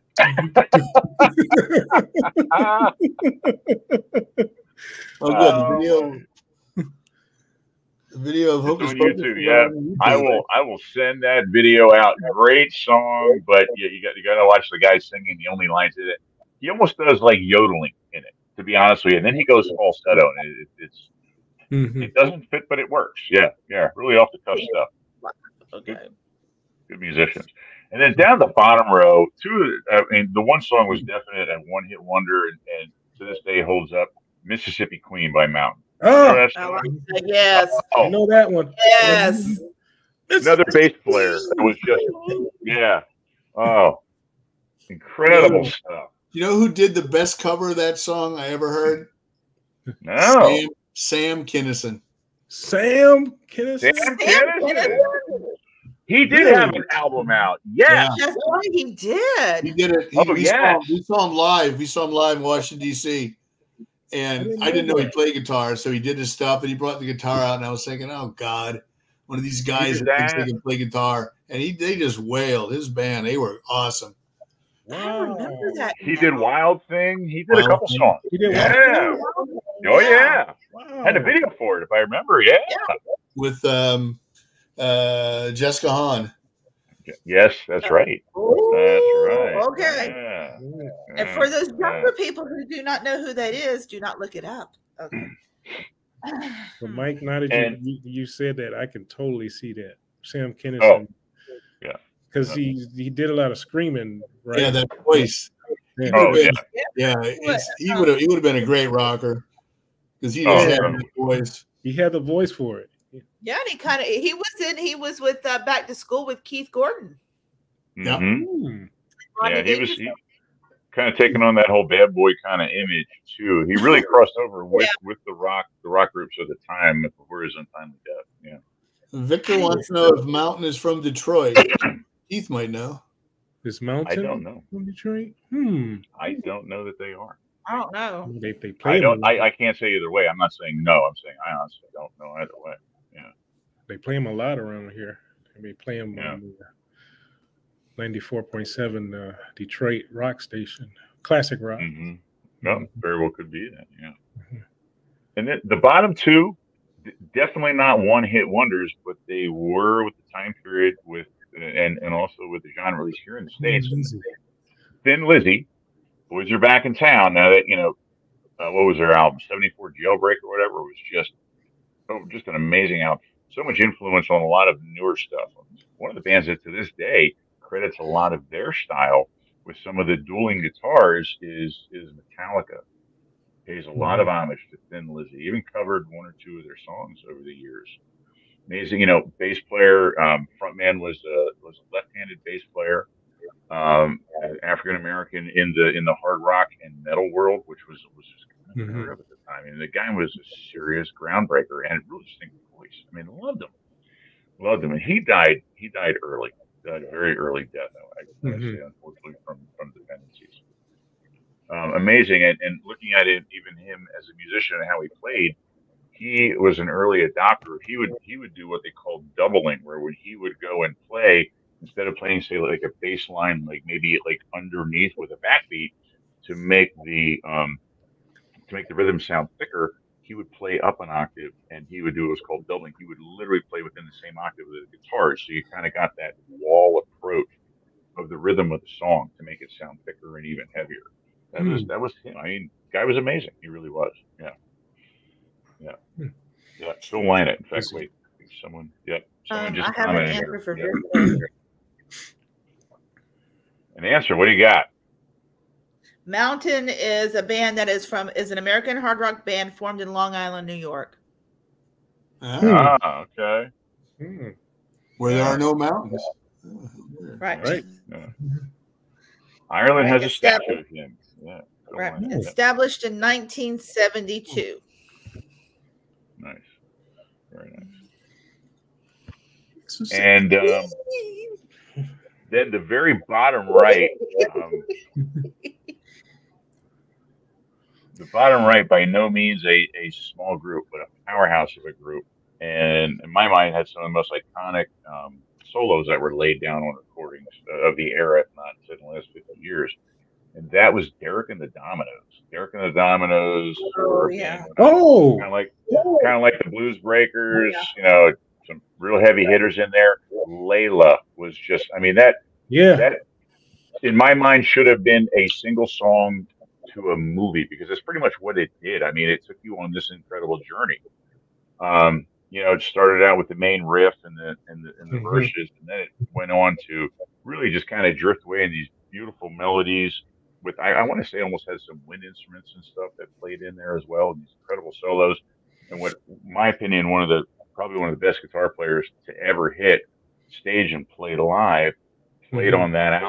Oh, good. The video, the video of Hocus Pocus. YouTube, yeah. I will. I will send that video out. Great song, but yeah, you got you got to watch the guy singing the only lines in it. He almost does like yodeling in it, to be honest with you. And then he goes falsetto, and it, it, it's mm-hmm. it doesn't fit, but it works. Yeah, yeah, really off the cuff stuff. Okay, good, good musicians. And then down the bottom row, two. I mean, the one song was definite and one hit wonder, and, and to this day holds up. Mississippi Queen by Mountain. Oh, oh yes. Oh, I know that one. Yes. Another bass player that was just, yeah. Oh, incredible stuff. You know who did the best cover of that song I ever heard? No. Sam, Sam Kinison. Sam Kinison? Sam Kinison. He did Really? have an album out. Yes. Yeah. That's right, he did. He did it. He, Oh, we, yes. saw him, we saw him live. We saw him live in Washington, D C. And I didn't I didn't know know he that. played guitar. So he did his stuff and he brought the guitar out. And I was thinking, oh, God, one of these guys did that thinks they that? can play guitar. And he they just wailed. His band, they were awesome. I remember that. He now. did Wild Thing. He did Wild a couple Thing. songs. He did Yeah. what? Oh, yeah. Wow. Had a video for it, if I remember. Yeah. With um, uh, Jessica Hahn. Yes, that's right. Ooh, That's right. Okay. Yeah. And Yeah. for those Yeah. younger people who do not know who that is, do not look it up. Okay. But Mike, now that And- you, you you said that, I can totally see that. Sam Kinison. Oh, yeah. Because he he did a lot of screaming, right? Yeah, that voice. Yeah. Oh, He yeah. would've been- yeah. it's- he would have. He would have been a great rocker because he Oh, just had yeah. that voice. He had the voice for it. Yeah, and he kind of he was in he was with uh, Back to School with Keith Gordon. Yeah. Mhm. Hmm. Rodney Yeah, he was Dangerfield. he, kind of taking on that whole bad boy kind of image too. He really crossed over with, with the rock the rock groups of the time before his untimely death. Yeah. Victor wants to know if Mountain is from Detroit. Keith might know. Is Mountain I don't know. from Detroit? Hmm. I don't know that they are. I don't know. They they play I him. don't. a lot. I, I can't say either way. I'm not saying no. I'm saying I honestly don't know either way. They play him a lot around here. They play him Yeah. on the ninety-four point seven uh, Detroit rock station, classic rock. Mm-hmm. No, Mhm. very well could be that. Yeah. Mhm. And then the bottom two, d- definitely not one hit wonders, but they were with the time period with and and also with the genre release here in the states. Easy. Thin Lizzy, Boys Are Back in Town. Now that you know, uh, what was their album? seventy-four Jailbreak or whatever was just oh, just an amazing album. So much influence on a lot of newer stuff. One of the bands that to this day credits a lot of their style with some of the dueling guitars is is Metallica. Pays a lot of homage to Thin Lizzy. Even covered one or two of their songs over the years. Amazing, you know, bass player, um, frontman was a was a left-handed bass player, um, African American in the in the hard rock and metal world, which was was just kind of Mhm. unheard of at the time. And the guy was a serious groundbreaker and a really distinct voice. I mean, loved him, loved him. And he died. He died early, died a very early death. I, I Mhm. say, unfortunately, from from dependencies. Um, amazing, and, and looking at it, even him as a musician and how he played. He was an early adopter. He would he would do what they call doubling, where when he would go and play, instead of playing say like a bass line, like maybe like underneath with a backbeat, to make the um, to make the rhythm sound thicker, he would play up an octave, and he would do what's called doubling. He would literally play within the same octave of the guitar, so you kind of got that wall approach of the rhythm of the song to make it sound thicker and even heavier. That Hmm. was that was him. I mean, guy was amazing. He really was. Yeah. Yeah. Hmm. Yeah. Still line it. In fact, This is- wait. Someone, yep. Someone Um, just I have an commented answer here. for Yeah. Victor. An answer. What do you got? Mountain is a band that is from is an American hard rock band formed in Long Island, New York. Ah, Ah, okay. Hmm. where there Yeah. are no mountains. Right. Right. Yeah. Ireland Right, has a established- statue of him. Yeah. Still Right. line it. Yeah. Established in nineteen seventy-two. Nice. Very nice. So- so- And um, then the very bottom right, um, the bottom right, by no means a, a small group, but a powerhouse of a group. And in my mind, had some of the most iconic um, solos that were laid down on recordings of the era, if not in the last fifty years. And that was Derek and the Dominoes. Derek and the Dominoes were yeah. oh, kind of like kind of like the Blues Breakers, you know, some real heavy hitters in there. Layla was just, I mean, that yeah. that in my mind should have been a single song to a movie because that's pretty much what it did. I mean, it took you on this incredible journey. Um, you know, it started out with the main riff and the and the, and the Mhm. verses, and then it went on to really just kind of drift away in these beautiful melodies. With I, I want to say almost has some wind instruments and stuff that played in there as well. These incredible solos, and what, in my opinion, one of the probably one of the best guitar players to ever hit stage and played live, played Mhm. on that album.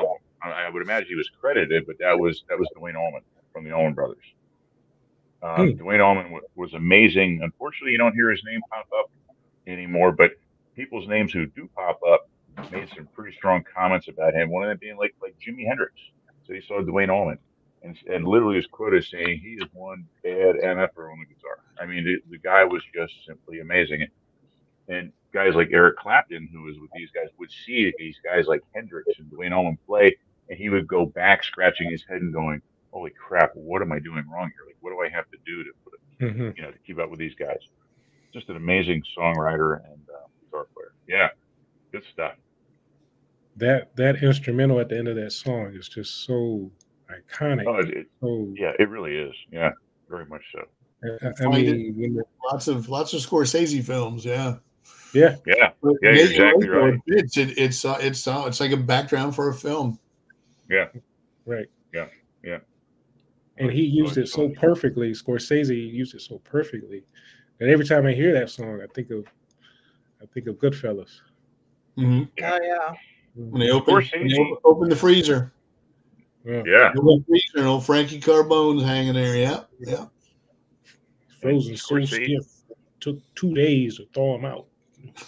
I would imagine he was credited, but that was that was Dwayne Allman from the Allman Brothers. Um, Hmm. Dwayne Allman w- was amazing. Unfortunately, you don't hear his name pop up anymore, but people's names who do pop up made some pretty strong comments about him. One of them being like like Jimi Hendrix. So he saw Dwayne Allman, and and literally was quoted saying he is one bad M F er on the guitar. I mean, the, the guy was just simply amazing. And guys like Eric Clapton, who was with these guys, would see these guys like Hendrix and Dwayne Allman play, and he would go back scratching his head and going, "Holy crap! What am I doing wrong here? Like, what do I have to do to put, Mm-hmm. you know, to keep up with these guys?" Just an amazing songwriter and uh, guitar player. Yeah, good stuff. That that instrumental at the end of that song is just so iconic. Oh, it, it, So yeah, it really is. Yeah, very much so. I, I Find it. mean, when the- Lots of lots of Scorsese films, yeah. yeah, Yeah, But yeah, Nate, you're exactly right, though, right. It's it, it's uh, it's uh, it's like a background for a film. Yeah, right. yeah, yeah. And he used it so perfectly. Scorsese used it so perfectly that every time I hear that song, I think of I think of Goodfellas. Mm-hmm. Oh yeah. When they open, when they Scorsese. open, open the freezer, Yeah. Yeah, the little freezer, and old Frankie Carbone's hanging there. Yeah, yeah. Frozen so Scorsese. stiff. Took two days to thaw him out.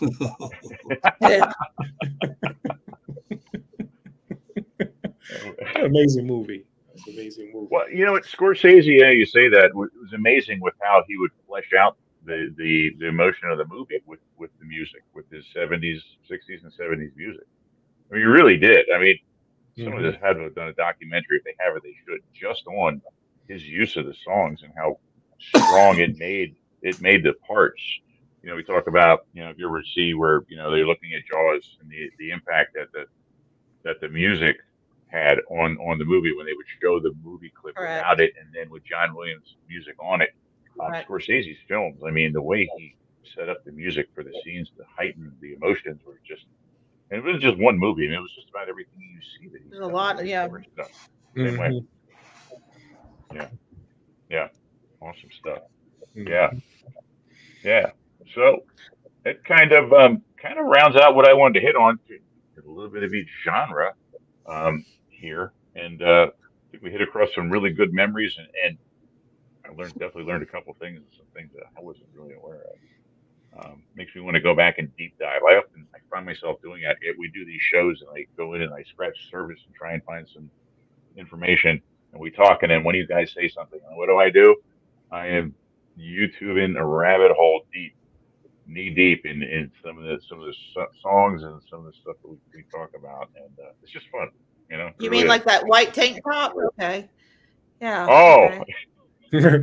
Amazing movie. That's an amazing movie. Well, you know what, Scorsese, yeah, you say that, it was amazing with how he would flesh out the, the, the emotion of the movie with, with the music, with his seventies, sixties, and seventies music. I mean, he really did. I mean, someone Mhm. just had to have done a documentary. If they haven't, they should, just on his use of the songs and how strong it made it made the parts. You know, we talk about, you know, if you ever see where, you know, they're looking at Jaws and the, the impact that the that the music had on on the movie when they would show the movie clip Correct. without it and then with John Williams' music on it. Um, Correct. Scorsese's films, I mean, the way he set up the music for the scenes to heighten the emotions were just, and it was just one movie. I mean, it was just about everything you see that he's There's a done. lot, He's yeah. never done. Same way. Mhm. Yeah. Yeah. Awesome stuff. Mhm. Yeah. Yeah. So it kind of um, kind of rounds out what I wanted to hit on. A little bit of each genre um, here, and uh, I think we hit across some really good memories, and, and I learned definitely learned a couple things, some things that I wasn't really aware of. Um, makes me want to go back and deep dive. I often I find myself doing that. We do these shows, and I go in and I scratch the surface and try and find some information, and we talk, and then when you guys say something, and what do I do? I am YouTubing a rabbit hole deep, knee deep in, in some of the some of the so- songs and some of the stuff that we, we talk about, and uh, it's just fun, you know. It You really mean is. like that white tank top? Okay. Yeah. Oh, okay.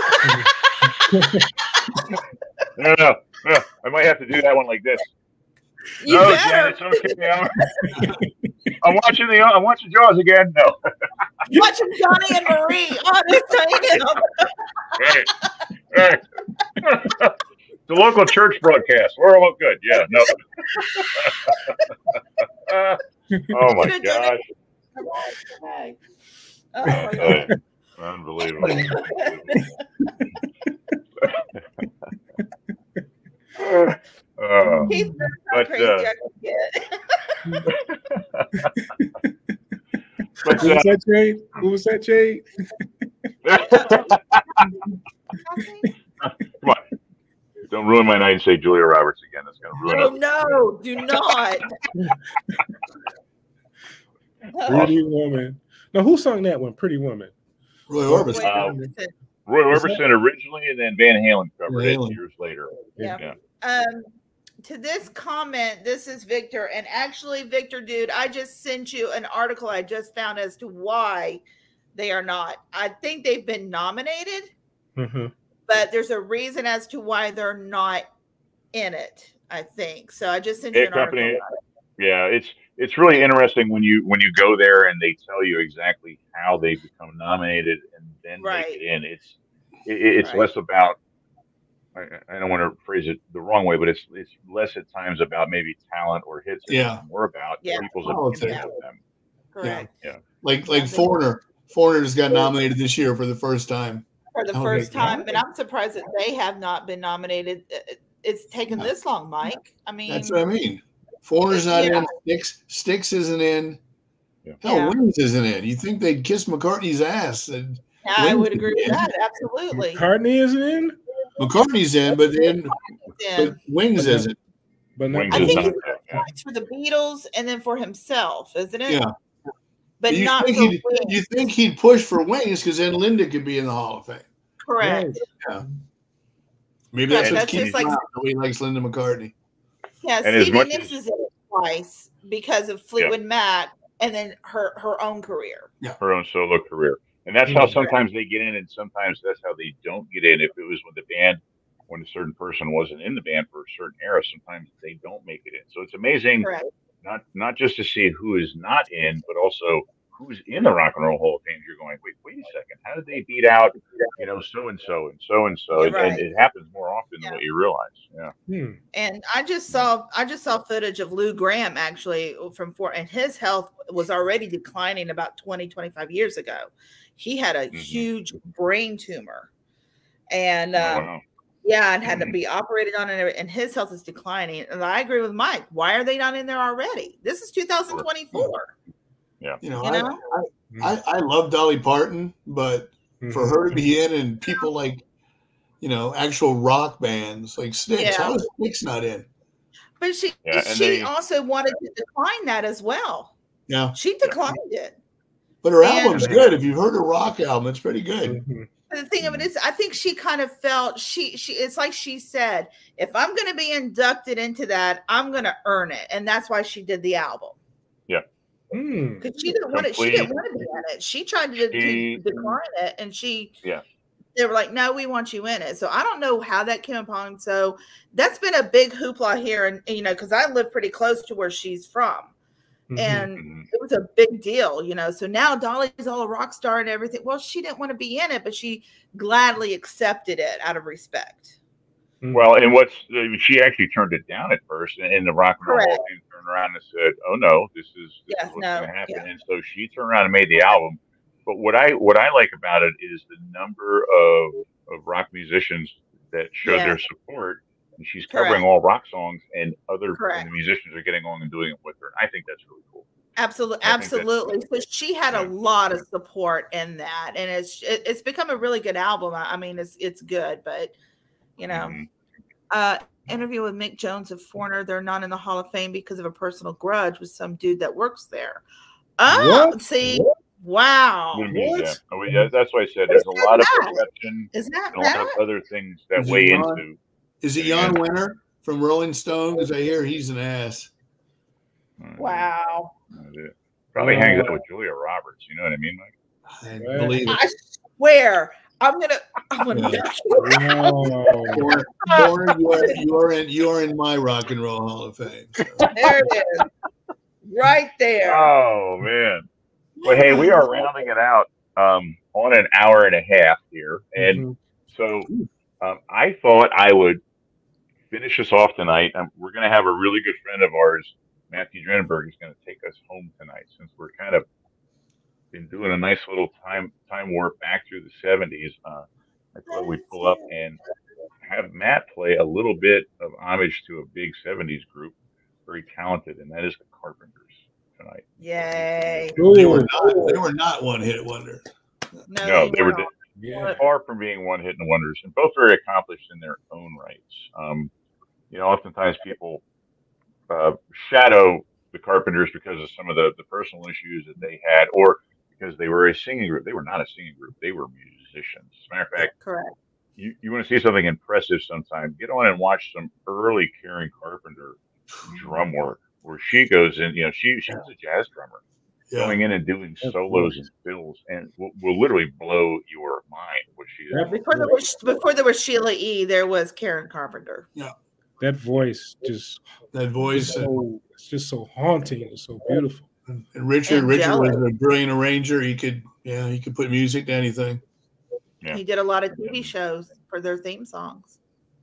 no, no, no! I might have to do that one like this. You no, better. Jen, it's okay. I'm, I'm watching the I'm watching Jaws again. No, Watching Johnny and Marie. Oh, they're saying right, right. The local church broadcast. We're all good. Yeah, no. Uh, oh my gosh. Okay. Oh my Uh, God. unbelievable. Uh, He's been so but, crazy uh, I can get. but What was uh, that, Jade? What was that, Jade? come on. Don't ruin my night and say Julia Roberts again. That's going to ruin Oh it. no, do not. Pretty Woman. No, who sung that one? Pretty Woman. Roy Orbison. Um, Roy Orbison originally, and then Van Halen covered Van Halen. it years later. Yeah. Yeah. Um, to this comment, this is Victor, and actually, Victor, dude, I just sent you an article I just found as to why they are not. I think they've been nominated, Mm-hmm. but there's a reason as to why they're not in it. I think so. I just sent you It an company. article. About it. Yeah, it's it's really interesting when you when you go there and they tell you exactly how they become nominated and then Right. make it in. It's it, it's Right. less about. I, I don't want to phrase it the wrong way, but it's it's less at times about maybe talent or hits. And Yeah. it's more about Yeah. people's Politics. opinions of them. Correct. Like like Yeah. Foreigner. Foreigner just got nominated this year for the first time. For the Oh, first they- time, but I'm surprised that they have not been nominated. It- It's taken Yeah. this long, Mike. I mean, That's what I mean. Foreigner's not Yeah. in. Sticks Sticks isn't in. Yeah. Hell, Yeah. Wings isn't in. You think they'd kiss McCartney's ass? And Yeah, I Wings would agree with is in. that. Absolutely. McCartney isn't in, McCartney's in, but then but Then Wings But not- isn't. but not Wings I is think not he's that. Yeah. twice for the Beatles and then for himself, isn't it? Yeah. But you not think for he'd, Wings. you think he'd push for Wings because then Linda could be in the Hall of Fame. Correct. Yeah. Maybe Yeah, that's And what's that's keeping just like him out. Nobody likes Linda McCartney. yeah. And as Stevie much Nicks as- is in it twice because of Fleetwood Mac and then her her own career. her own solo career. And that's how Mhm. sometimes they get in, and sometimes that's how they don't get in. If it was with the band, when a certain person wasn't in the band for a certain era, sometimes they don't make it in. So it's amazing, Correct. not not just to see who is not in, but also who's in the Rock and Roll Hall of Fame. You're going, wait, wait a second, how did they beat out, you know, so and so and so and so? You're And right. it happens more often Yeah. than what you realize. Yeah. Hmm. And I just saw I just saw footage of Lou Graham actually from four, and his health was already declining about twenty, twenty-five years ago. He had a Mhm. huge brain tumor, and Oh, um, wow. yeah, and had to Mhm. be operated on, and, and his health is declining. And I agree with Mike. Why are they not in there already? This is two thousand twenty-four. Yeah. You know, You know? I, I, I love Dolly Parton, but for Mhm. her to be in and people like, you know, actual rock bands like Styx, Yeah. how is Styx not in? But she Yeah, and she they- also wanted to decline that as well. Yeah. She declined it. But her And- album's good. If you've heard her rock album, it's pretty good. Mhm. The thing of it is, I think she kind of felt she she. It's like she said, if I'm going to be inducted into that, I'm going to earn it, and that's why she did the album. Hmm. Because she didn't want it. She Complete- didn't want to be in it. She tried to, She- to decline it, and she. Yeah. They were like, "No, we want you in it." So I don't know how that came upon. So that's been a big hoopla here, and you know, because I live pretty close to where she's from, Mhm. and Mhm. it was a big deal, you know. So now Dolly's all a rock star and everything. Well, she didn't want to be in it, but she gladly accepted it out of respect. Mhm. Well, and what's she actually turned it down at first, and, and the Rock and Roll Hall Correct. of Fame turned around and said, "Oh no, this is this Yes, is what's no, going to happen." yeah. And so she turned around and made the album. But what I what I like about it is the number of, of rock musicians that show Yeah. their support, and she's covering Correct. all rock songs, and other Correct. and the musicians are getting on and doing it with her. I think that's really cool. Absolutely, I think that's- absolutely. So she had Yeah. a lot of support in that, and it's it, it's become a really good album. I I mean, it's it's good, but you know, Mhm. uh, interview with Mick Jones of Foreigner. They're not in the Hall of Fame because of a personal grudge with some dude that works there. Oh, What? see, wow, Little bit, What? yeah. Oh, yeah, that's why I said there's a lot of that? perception is that and a lot that? of other things that Is it weigh Ron? into. Is it Yeah. Jan Winter from Rolling Stone? Because I hear he's an ass. uh, Wow, uh, Probably Wow. hangs out with Julia Roberts. You know what I mean, Mike? I Right. believe it. I swear, I'm gonna, I'm gonna. Wow. Corner, corner, you are you are in you are in my Rock and Roll Hall of Fame. So. There it is, right there. Oh man. But hey, we are rounding it out um, on an hour and a half here, and Mhm. so um, I thought I would finish us off tonight. Um, we're going to have a really good friend of ours, Matthew Drenberg, is going to take us home tonight, since we're kind of been doing a nice little time time warp back through the seventies. Uh, I thought we'd pull up and have Matt play a little bit of homage to a big seventies group, very talented, and that is the Carpenters tonight. Yay! They were Ooh. not they were not one hit wonders. No, No, they were not. Yeah. far from being one hit wonders, and both very accomplished in their own rights. Um, you know, oftentimes people uh, shadow the Carpenters because of some of the, the personal issues that they had, or because they were a singing group. They were not a singing group; they were musicians. As a matter of fact, Correct. you, you want to see something impressive sometime, get on and watch some early Karen Carpenter drum work, where she goes in. You know, she she was a jazz drummer, Yeah. going in and doing That's solos nice. and fills, and will, will literally blow your mind. What she is. That- Before there was before there was Sheila E., there was Karen Carpenter. That voice just That voice is and, so, it's just so haunting and so beautiful. and Richard Richard Angelic. was a brilliant arranger. He could yeah, he could put music to anything. Yeah. He did a lot of T V shows for their theme songs.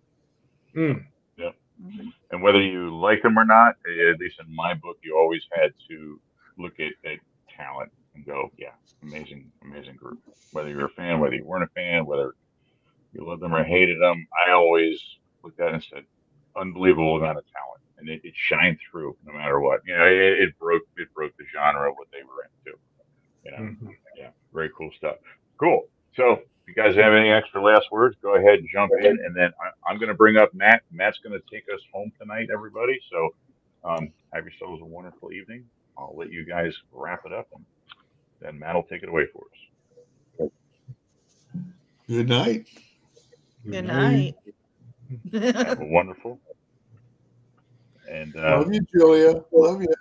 Mm. Mhm. And whether you like them or not, at least in my book, you always had to look at, at talent and go, yeah, amazing, amazing group. Whether you're a fan, whether you weren't a fan, whether you loved them or hated them, I always looked at it and said, unbelievable amount of talent. and it, it shined through no matter what. You know, it, it broke it broke the genre of what they were into. You know, Mm-hmm. yeah, very cool stuff. Cool. So, if you guys have any extra last words, go ahead and jump in, and then I, I'm going to bring up Matt. Matt's going to take us home tonight, everybody. So, um, have yourselves a wonderful evening. I'll let you guys wrap it up, and then Matt will take it away for us. Good night. Good night. Have a wonderful. And uh, love you, Julia. Love you.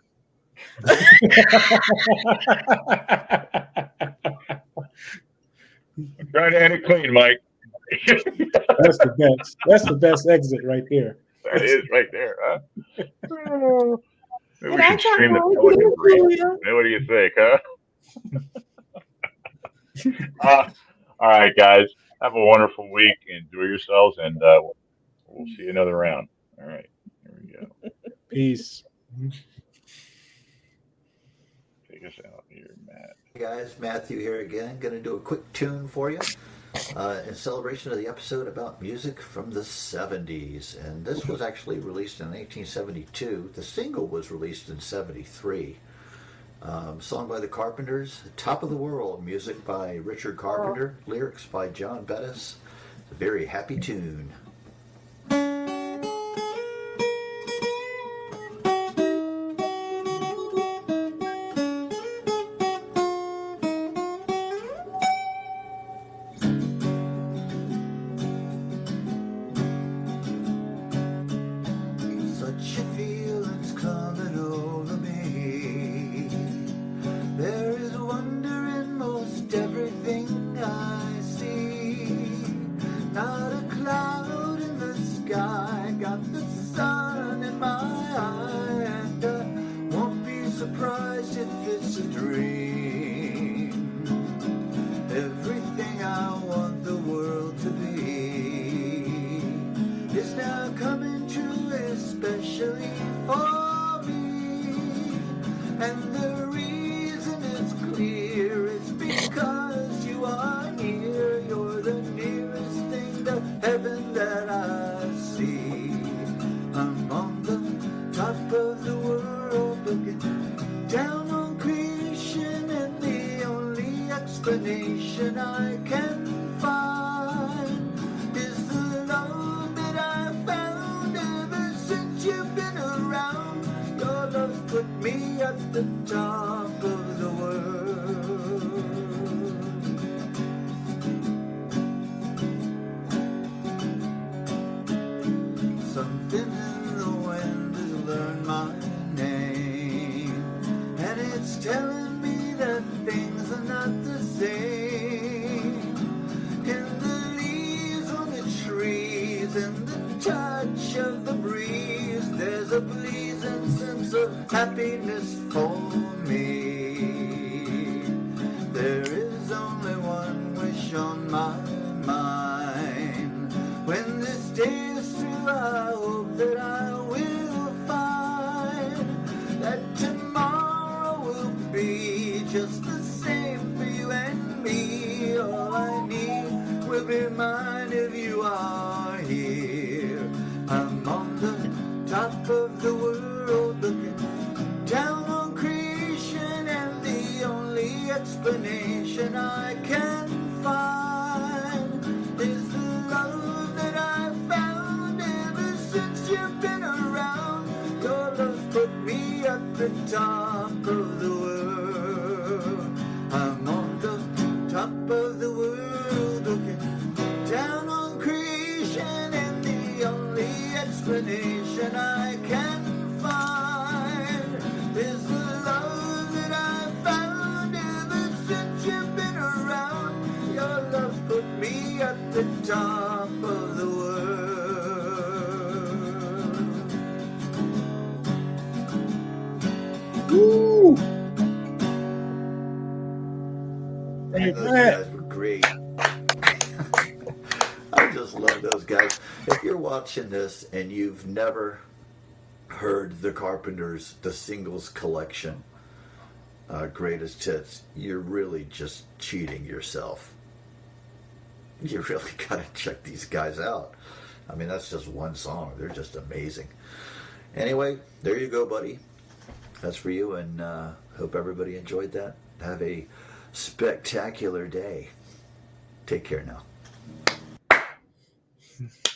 I'm trying to end it clean, Mike. That's the best. That's the best exit right there. That is right there, huh? Maybe we I should stream the Pelican Break. What do you think, huh? uh, all right, guys. Have a wonderful week. Enjoy yourselves, and uh, we'll see you another round. All right. Here we go. Peace. Take us out here, Matt. Hey guys, Matthew here again. Going to do a quick tune for you uh, in celebration of the episode about music from the seventies. And this was actually released in nineteen seventy-two. The single was released in seventy-three. Um, song by the Carpenters, Top of the World, music by Richard Carpenter, lyrics by John Bettis. It's a very happy tune. Such a feeling's coming over me. There is wonder in most everything I see. Not a cloud in the sky, got the sun in my eye, and I won't be surprised if it's a dream. Everything I want the world to be is now coming true, especially for me. And the reason is clear, it's because you are here. You're the nearest thing to heaven that I see. I'm on the top of the world looking down on creation, and the only explanation I can find is the love that I found ever since you've been around. Your love put me at the top of the world. Something in the wind has learned my name, and it's telling me that things are not the same. In the leaves on the trees and the touch of the breeze, there's a pleasing sense of happiness for me. There is only one wish on my mind. When this day is through, I hope that I will find that tomorrow will be just the same for you and me. All I need will be mine if you are here. I'm on the top of the world looking down on creation, and the only explanation I can find is the love that I found ever since you've been around. Your love put me at the top of the world. I'm on the top of the world looking down on creation, and the only explanation I can find is the love that I found ever since you've been around. Your love put me at the top of the world. Woo! Hey, Those Matt. guys were great. I just love those guys. If you're watching this and you've never heard the Carpenters, the singles collection, uh, greatest hits, you're really just cheating yourself. You really got to check these guys out. I mean, that's just one song. They're just amazing. Anyway, there you go, buddy. That's for you, and uh, hope everybody enjoyed that. Have a spectacular day. Take care now.